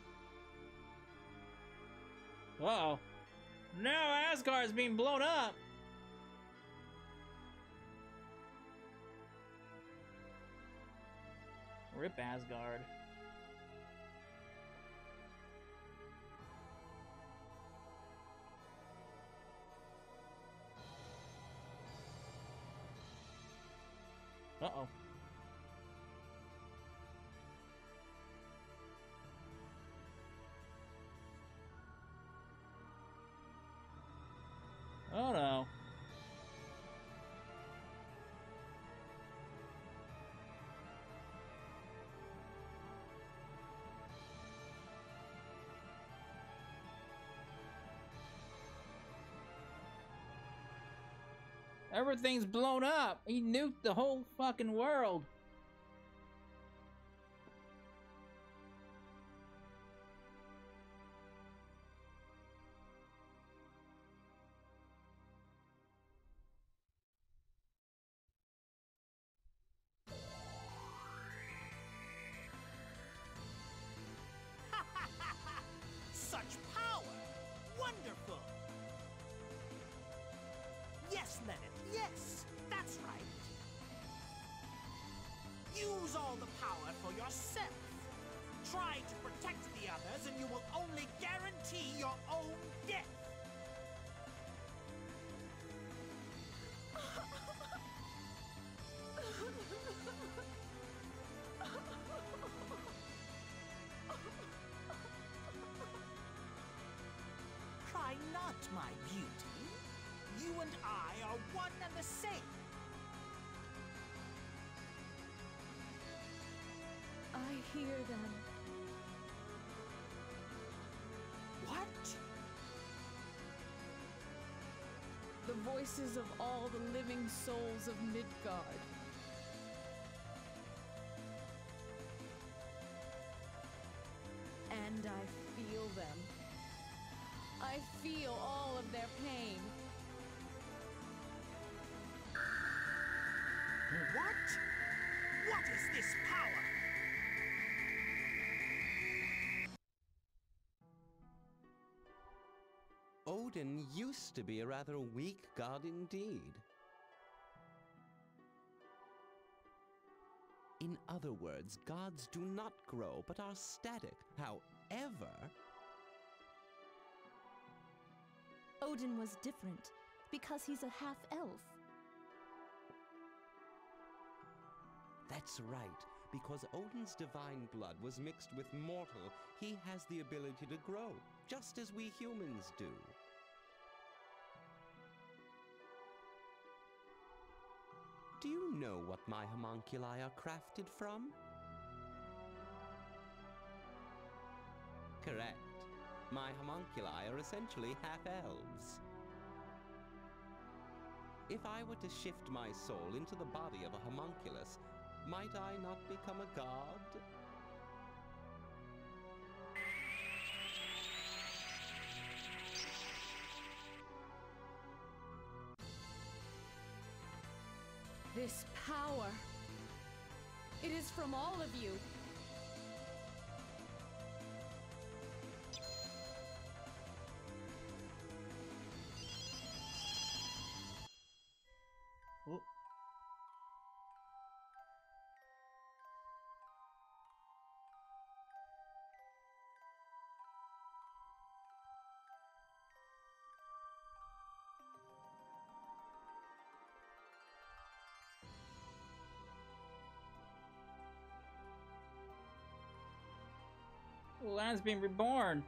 Speaker 1: Uh-oh. No, Asgard is being blown up! Rip Asgard. Everything's blown up. He nuked the whole fucking world.
Speaker 7: Such power! Wonderful! Yes, Lenneth, yes! That's right! Use all the power for yourself! Try to protect the others and you will only guarantee your own death! Cry not, my beauty. You and I are one and the same.
Speaker 2: I hear them.
Speaker 7: What?
Speaker 2: The voices of all the living souls of Midgard. And I feel them. I feel all of their pain.
Speaker 7: What? What is this power?
Speaker 8: Odin used to be a rather weak god indeed. In other words, gods do not grow, but are static. However...
Speaker 4: Odin was different, because he's a half-elf.
Speaker 8: That's right. Because Odin's divine blood was mixed with mortal, he has the ability to grow, just as we humans do. Do you know what my homunculi are crafted from? Correct. My homunculi are essentially half-elves. If I were to shift my soul into the body of a homunculus, might I not become a god?
Speaker 2: This power. It is from all of you.
Speaker 1: Oh. Lenneth's being reborn.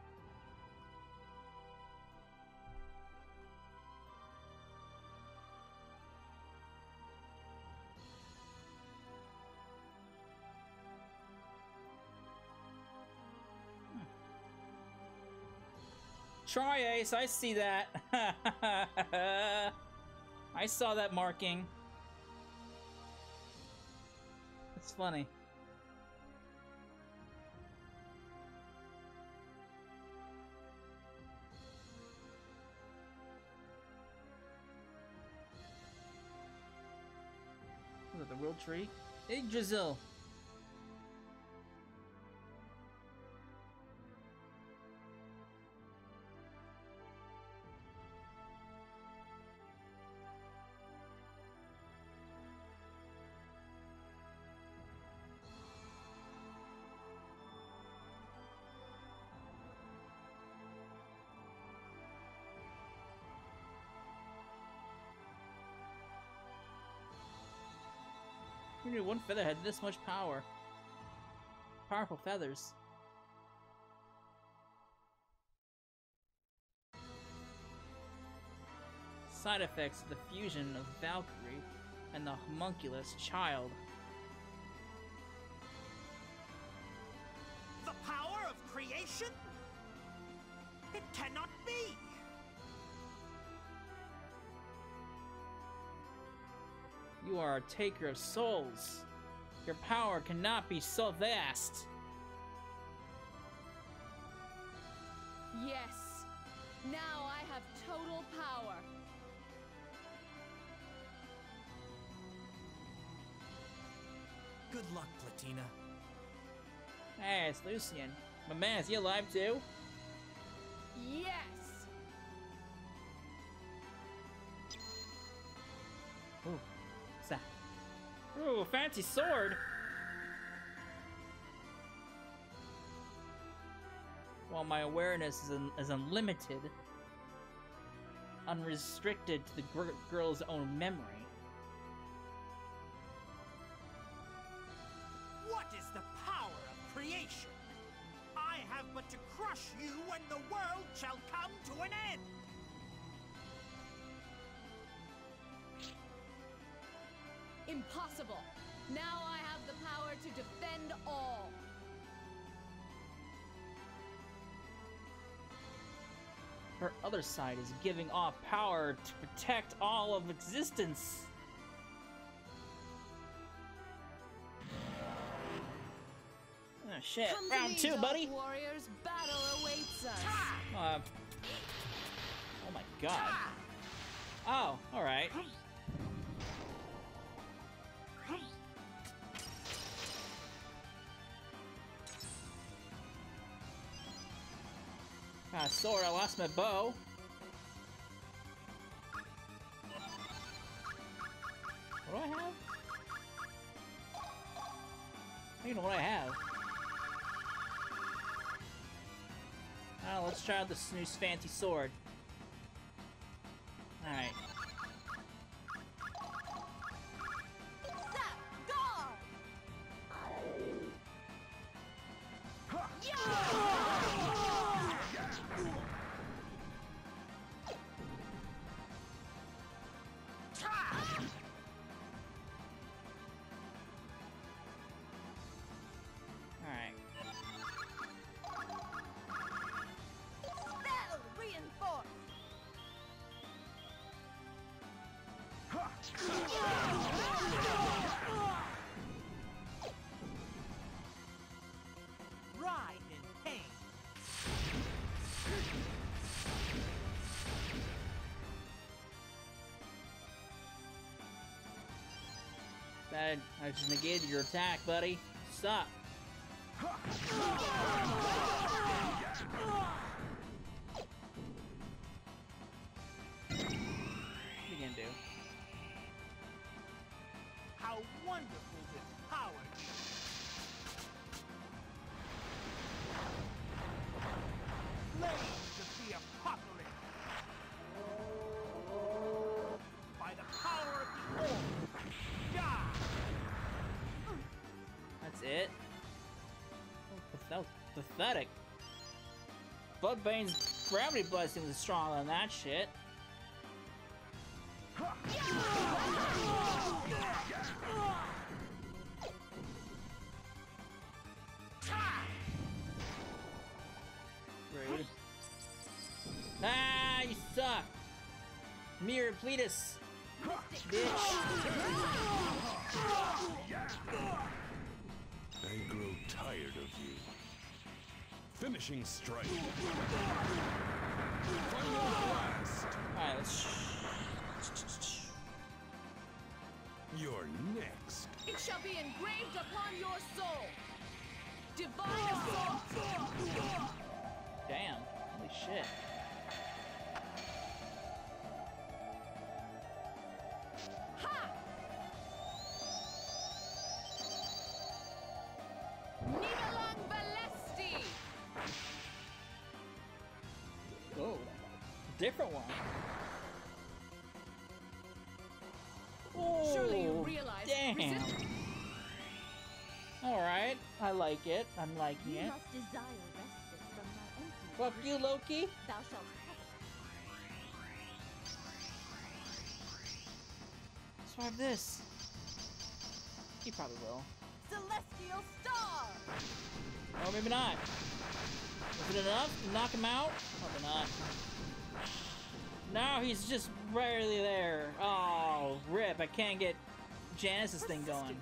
Speaker 1: Try Ace, I see that. I saw that marking. It's funny. Was it the world tree? Yggdrasil! Who knew one feather had this much power? Powerful feathers. Side effects of the fusion of Valkyrie and the homunculus child.
Speaker 7: The power of creation? It cannot be!
Speaker 1: You are a taker of souls. Your power cannot be so vast.
Speaker 2: Yes. Now I have total power.
Speaker 7: Good luck, Platina.
Speaker 1: Hey, it's Lucian. My man, is he alive too?
Speaker 2: Yes.
Speaker 1: Ooh, what's that? Ooh, a fancy sword. While my awareness is, un is unlimited, unrestricted to the gr girl's own memory.
Speaker 7: What is the power of creation? I have but to crush you when the world shall come to an end.
Speaker 2: Impossible. Now I have the power to defend all.
Speaker 1: Her other side is giving off power to protect all of existence. Oh shit!
Speaker 2: Come
Speaker 1: Round
Speaker 2: me,
Speaker 1: two,
Speaker 2: Dark
Speaker 1: buddy.
Speaker 2: Warriors, battle awaits us.
Speaker 1: Uh, oh my god. Oh, all right. Ah, sword, I lost my bow. What do I have? I don't know what I have. Ah, let's try out this new fancy sword. Alright.
Speaker 7: Ride in pain.
Speaker 1: That I just negated your attack, buddy. Stop. What are you gonna do?
Speaker 7: How wonderful this power is. Flames of the apocalypse. By the power of the orb. Die!
Speaker 1: That's it? That was pathetic. Bloodbane's gravity blessing was stronger than that shit. Rude. Ah, you suck! Mirror Pletus! Bitch!
Speaker 5: I grow tired of you. Finishing strike. Final blast.
Speaker 1: Alright, let's.
Speaker 5: You're next.
Speaker 2: It shall be engraved upon your soul. Divine assault.
Speaker 1: Damn. Holy shit.
Speaker 2: Ha! Nidalang Valesti.
Speaker 1: Oh. Different one. Oh,
Speaker 2: Surely you realize
Speaker 1: damn.
Speaker 2: resist-
Speaker 1: Alright, I like it. I'm liking
Speaker 4: You
Speaker 1: it.
Speaker 4: must desire respite from my empty
Speaker 1: Fuck you, Loki.
Speaker 4: Thou shalt have
Speaker 1: Survive this. He probably will.
Speaker 4: celestial star.
Speaker 1: Or maybe not. Was it enough to knock him out? Probably not. No, he's just barely there. Oh, rip. I can't get Janice's thing going.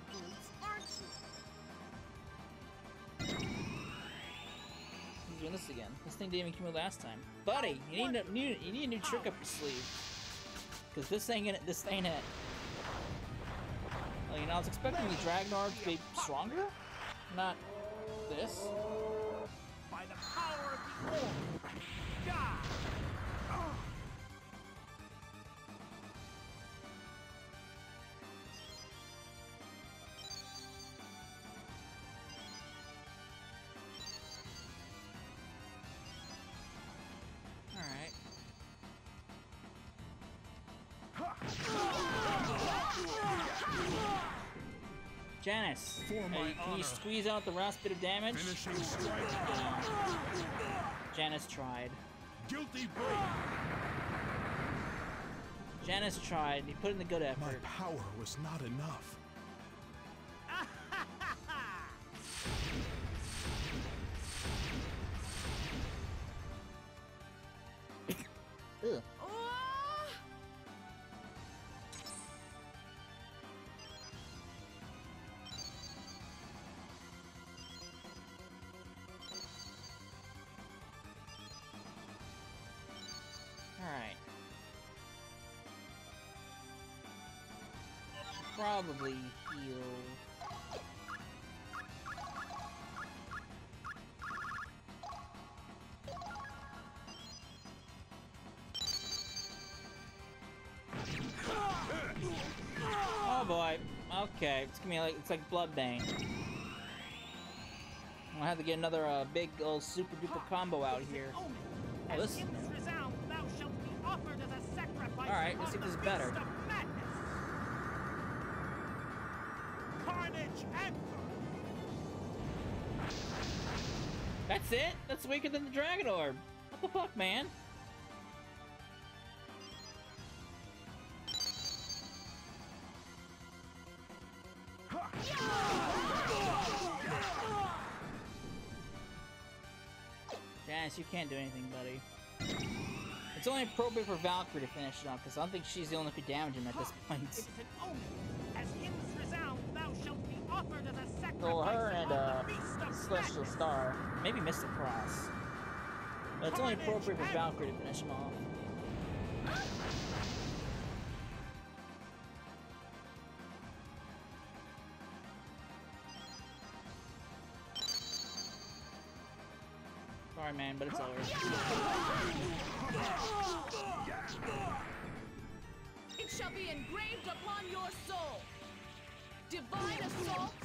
Speaker 1: I'm doing this again. This thing didn't even kill me last time, buddy. You need a new, you need a new trick up your sleeve. Cause this ain't it. This ain't it. Well, you know, I was expecting the Dragonor to be stronger, not this.
Speaker 7: By the power of the orb, die!
Speaker 1: Janice,
Speaker 5: For
Speaker 1: hey,
Speaker 5: my
Speaker 1: can
Speaker 5: honor.
Speaker 1: you squeeze out the last bit of damage?
Speaker 5: Finishing strike.
Speaker 1: Janice tried.
Speaker 5: Guilty break.
Speaker 1: Janice tried. He put in the good
Speaker 6: My
Speaker 1: effort.
Speaker 6: power was not enough.
Speaker 1: Ugh. Alright. Probably heal. Oh boy. Okay, it's gonna be like it's like Bloodbane. I'll have to get another uh, big old super duper combo out here. Oh, this. Alright, let's see if this is better.
Speaker 7: Carnage Anthem.
Speaker 1: That's it? That's weaker than the Dragon Orb. What the fuck, man? Janice, you can't do anything, buddy. It's only appropriate for Valkyrie to finish it off, because I don't think she's the only one who could damage him at this point.
Speaker 7: It is an omen. As hymns resound, thou shalt be offered as a sacrifice.
Speaker 1: So her and
Speaker 7: on
Speaker 1: uh,
Speaker 7: the Feast of
Speaker 1: Celestial
Speaker 7: Madness.
Speaker 1: Star, maybe Mystic Cross. But it's only appropriate for Valkyrie to finish him off. Sorry, man, but it's over.
Speaker 2: It shall be engraved upon your soul. Divine assault.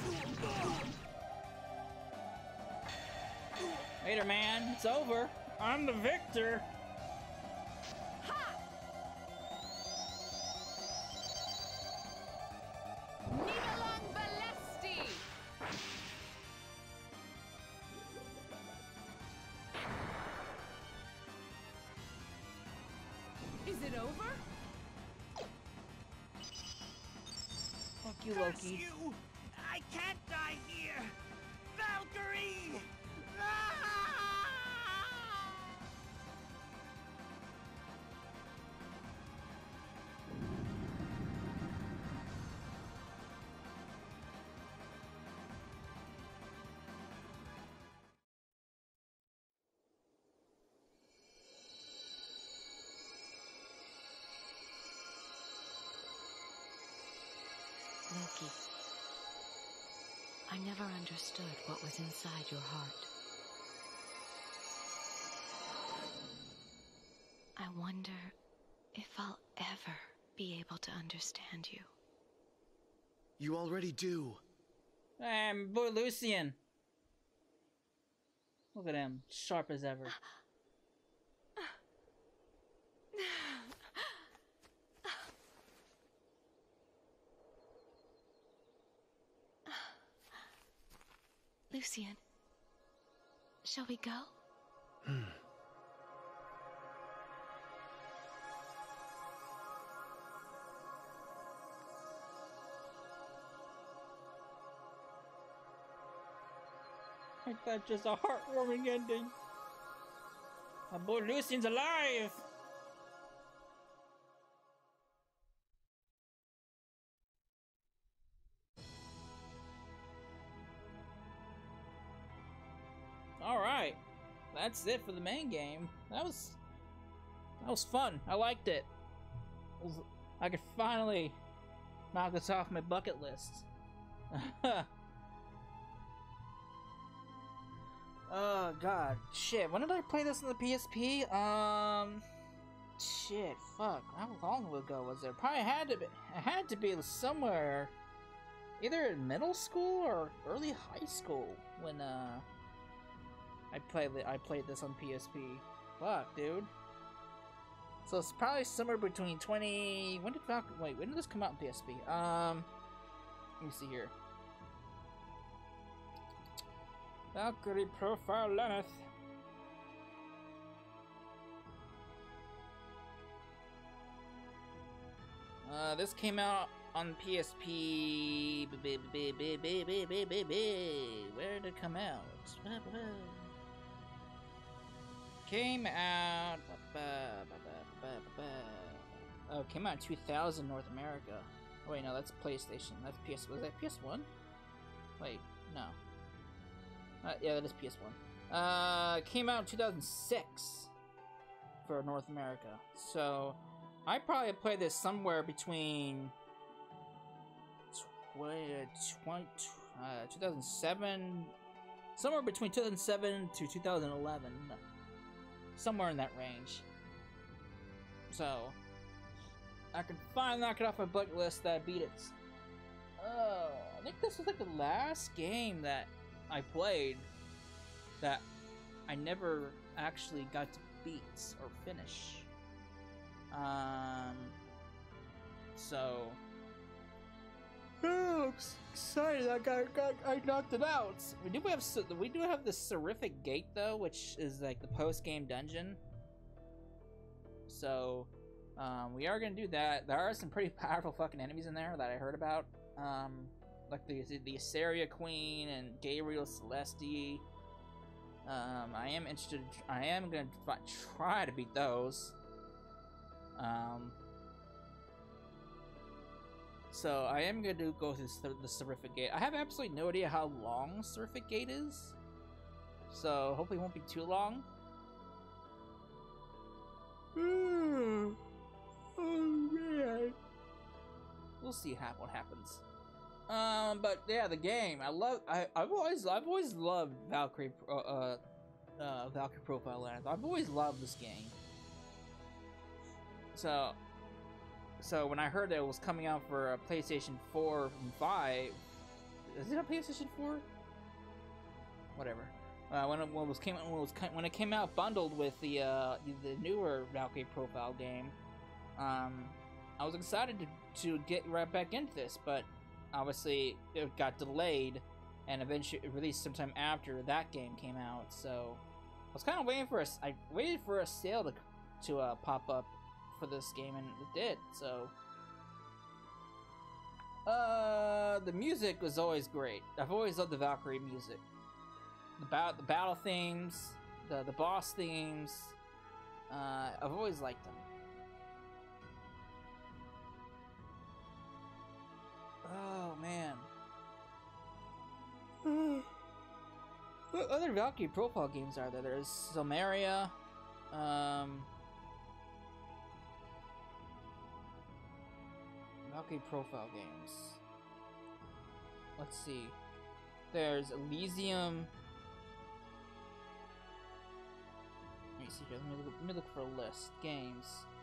Speaker 1: Later, man. It's over. I'm the victor.
Speaker 2: Ha! Nidalang Valesti. Is it over?
Speaker 1: Fuck you,
Speaker 7: Curse
Speaker 1: Loki.
Speaker 7: you! I can't die here! Valkyrie! Ah!
Speaker 9: Loki, I never understood what was inside your heart. I wonder if I'll ever be able to understand you.
Speaker 10: You already do.
Speaker 1: Um, boy, Lucian. Look at him, sharp as ever.
Speaker 9: Lucian, shall we go?
Speaker 10: Hmm.
Speaker 1: Ain't that just a heartwarming ending? My boy Lucian's alive! that's it for the main game. That was that was fun. I liked it. It was, I could finally knock this off my bucket list. Oh god, shit. When did I play this on the P S P? Um, shit, fuck. How long ago was it? Probably had to be. It had to be somewhere, either in middle school or early high school when uh I played I played this on P S P. Fuck, dude. So it's probably somewhere between twenty. When did Valkyrie? Wait, when did this come out on P S P? Um, let me see here. Valkyrie Profile Lenneth. Uh, this came out on P S P. Where did it come out? Came out. Oh, it came out in two thousand North America. Oh, wait, no, that's PlayStation. That's P S. Was that P S one? Wait, no. Uh, yeah, that is P S one. Uh, came out in two thousand six for North America. So, I probably played this somewhere between twenty, twenty, uh, two thousand seven, somewhere between two thousand seven to two thousand eleven. Somewhere in that range. So, I can finally knock it off my bucket list that I beat it. Uh, I think this was like the last game that I played that I never actually got to beat or finish. Um, so oh, I'm excited! I got, got, I knocked it out. We do have, we do have the Seraphic Gate though, which is like the post-game dungeon. So, um, we are gonna do that. There are some pretty powerful fucking enemies in there that I heard about. Um. Like the the Assyria Queen and Gabriel Celesti. Um, I am interested. I am gonna try to beat those. Um, so I am gonna do, go through the, the Seraphic Gate. I have absolutely no idea how long Seraphic Gate is, so hopefully it won't be too long. Oh man, we'll see how what happens. Um, but yeah, the game. I love. I I've always I've always loved Valkyrie. Uh, uh, uh Valkyrie Profile Lenneth. I've always loved this game. So, so when I heard that it was coming out for a PlayStation four and five, is it a PlayStation four? Whatever. Uh, when it, when it was came when it was when it came out bundled with the uh the newer Valkyrie Profile game, um, I was excited to to get right back into this, but obviously it got delayed and eventually released sometime after that game came out. So I was kind of waiting for a I waited for a sale to to uh, pop up for this game, and it did. So uh, the music was always great. I've always loved the Valkyrie music. The ba the battle themes, the the boss themes. Uh, I've always liked them. Oh man. What other Valkyrie Profile games are there? There's Selmaria, um, Valkyrie Profile games. Let's see. There's Elysium. Let me see here. Let me look, let me look for a list. Games.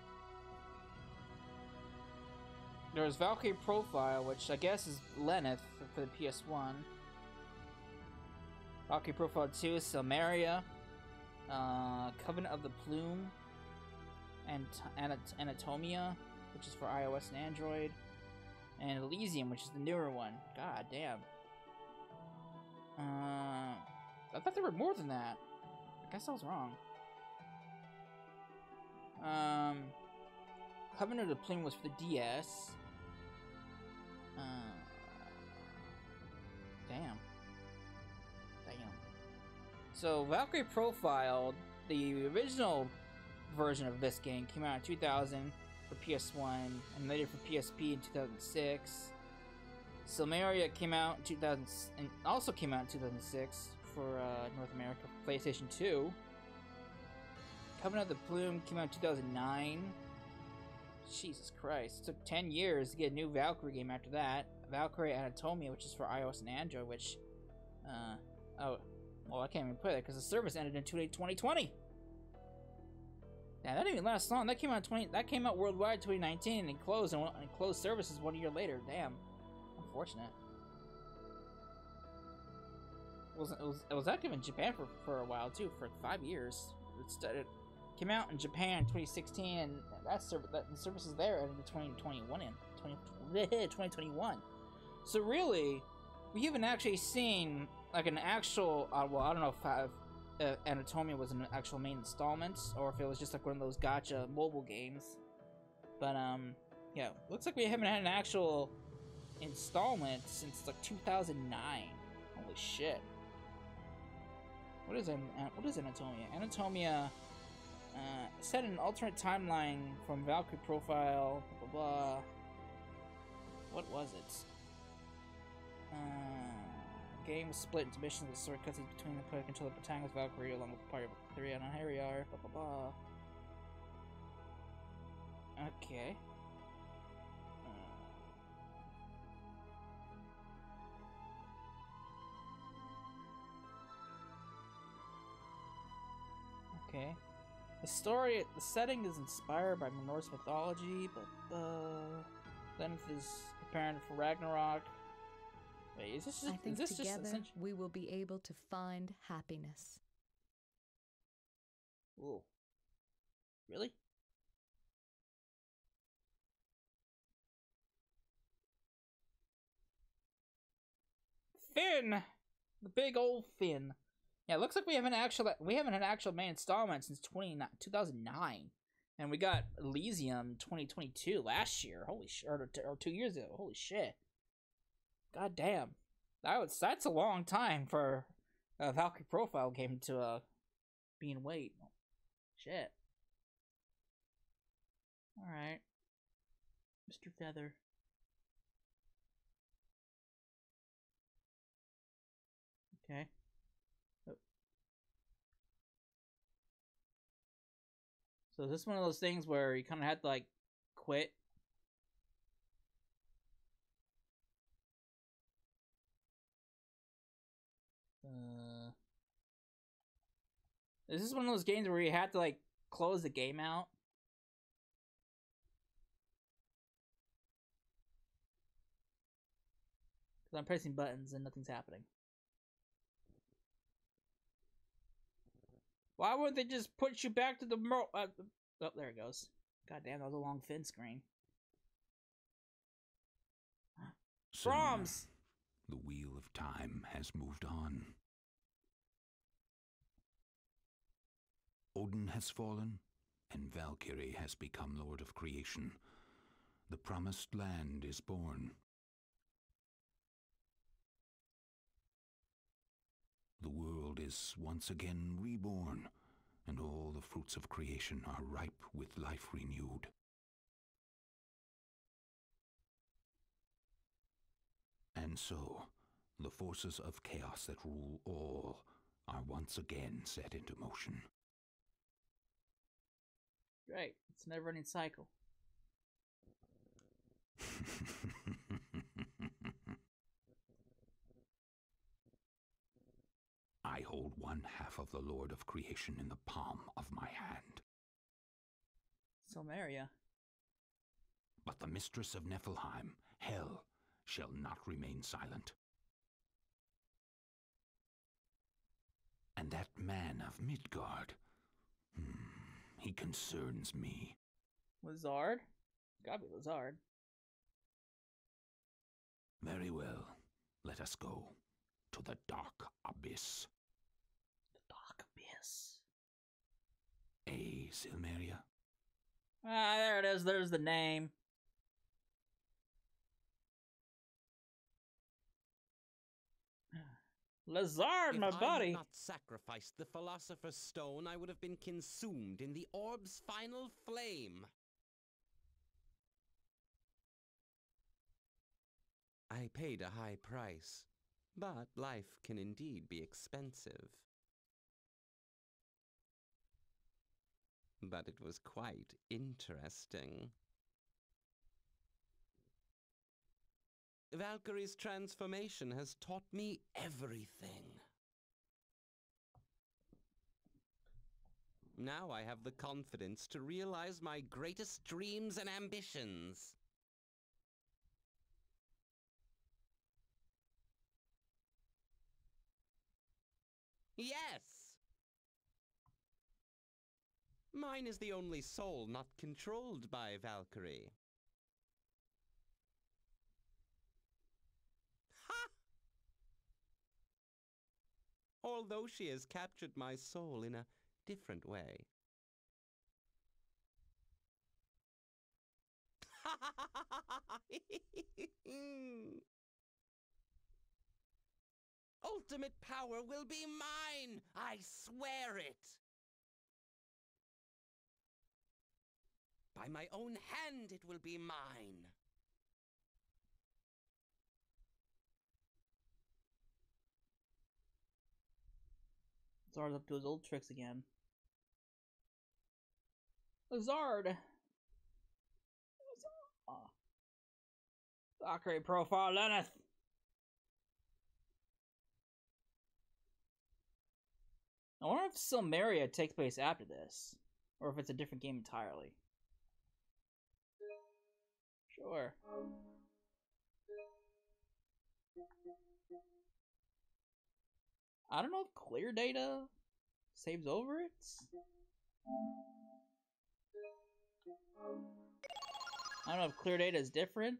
Speaker 1: There's Valkyrie Profile, which I guess is Lenneth for, for the P S one. Valkyrie Profile two is Selmaria, uh, Covenant of the Plume, and Anat Anatomia, which is for iOS and Android, and Elysium, which is the newer one. God damn. Uh, I thought there were more than that. I guess I was wrong. Um, Covenant of the Plume was for the D S. Uh, damn. Damn. So, Valkyrie Profile, the original version of this game, came out in two thousand for P S one, and later for P S P in two thousand six. Selmaria came out in two thousand, and also came out in two thousand six for uh, North America, PlayStation two. Coming Out the Plume came out in two thousand nine. Jesus Christ. It took ten years to get a new Valkyrie game after that. Valkyrie Anatomia, which is for iOS and Android, which... Uh, oh, well, I can't even put it because the service ended in twenty twenty. Yeah, that didn't even last long. That came out twenty. That came out worldwide twenty nineteen and closed and, and closed services one year later. Damn, unfortunate. It was it was it was active in Japan for for a while too, for five years. It started, came out in Japan in twenty sixteen, and that service that the services there ended in twenty twenty-one in twenty twenty-one. So really, we haven't actually seen like an actual. Uh, well, I don't know if I've, uh, Anatomia was an actual main installment, or if it was just like one of those gacha mobile games. But um, yeah, looks like we haven't had an actual installment since like two thousand nine. Holy shit! What is an what is Anatomia? Anatomia uh, set in an alternate timeline from Valkyrie profile. Blah blah blah. What was it? Uh, game was split into missions with story cutscenes between the player control the protagonist Valkyrie along with the party of Valkyrie and Harriar. Blah blah blah. Okay. Uh, okay. The story, the setting is inspired by Norse mythology, but uh, Lenneth is preparing for Ragnarok. Wait, is this just,
Speaker 2: I think
Speaker 1: is this
Speaker 2: together
Speaker 1: just
Speaker 2: we will be able to find happiness.
Speaker 1: Ooh. Really? Finn! The big old Finn. Yeah, it looks like we haven't actual we haven't had an actual main installment since two thousand nine. And we got Elysium twenty twenty-two last year. Holy shit, or, or two years ago. Holy shit. God damn. That was that's a long time for a Valkyrie profile game to uh be in wait. Shit. Alright. Mister Feather. Okay. Oh. So is this one of those things where you kinda had to like quit? Uh, is this one of those games where you had to like close the game out? Because I'm pressing buttons and nothing's happening. Why wouldn't they just put you back to the mo- uh, oh, there it goes. God damn, that was a long fin screen. Brahms!
Speaker 3: The wheel of time has moved on. Odin has fallen, and Valkyrie has become Lord of Creation. The promised land is born. The world is once again reborn, and all the fruits of creation are ripe with life renewed. And so, the forces of chaos that rule all are once again set into motion.
Speaker 1: Right, it's a never-ending cycle.
Speaker 3: I hold one half of the Lord of Creation in the palm of my hand.
Speaker 1: Silmeria.
Speaker 3: But the mistress of Niflheim, Hel, shall not remain silent. And that man of Midgard, hmm, he concerns me.
Speaker 1: Lazard? Gotta be Lazard.
Speaker 3: Very well, let us go to the Dark Abyss.
Speaker 1: The Dark Abyss.
Speaker 3: Eh, Silmeria?
Speaker 1: Ah, there it is. There's the name. Lazard,
Speaker 8: if
Speaker 1: my
Speaker 8: I
Speaker 1: buddy.
Speaker 8: had not sacrificed the Philosopher's Stone, I would have been consumed in the orb's final flame. I paid a high price, but life can indeed be expensive. but it was quite interesting. Valkyrie's transformation has taught me everything. Now I have the confidence to realize my greatest dreams and ambitions. Yes! Mine is the only soul not controlled by Valkyrie. Ha! Although she has captured my soul in a different way. Ultimate power will be mine! I swear it! By my own hand it will be mine!
Speaker 1: Zard's up to his old tricks again. Zard! Valkyrie profile, Lenneth! I wonder if Silmeria takes place after this, or if it's a different game entirely. Sure. I don't know if clear data saves over it. I don't know if clear data is different.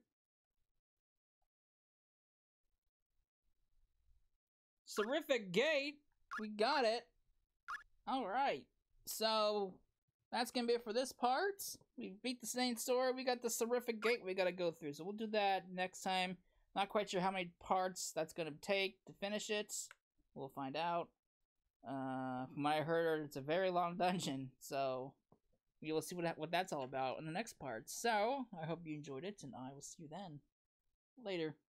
Speaker 1: Seraphic Gate! We got it! Alright. So, that's gonna be it for this part. We beat the Saint Sword, we got the Seraphic Gate we gotta go through. So we'll do that next time. Not quite sure how many parts that's gonna take to finish it. We'll find out. Uh, from what I heard, it's a very long dungeon. So, you'll see what, what that's all about in the next part. So, I hope you enjoyed it, and I will see you then. Later.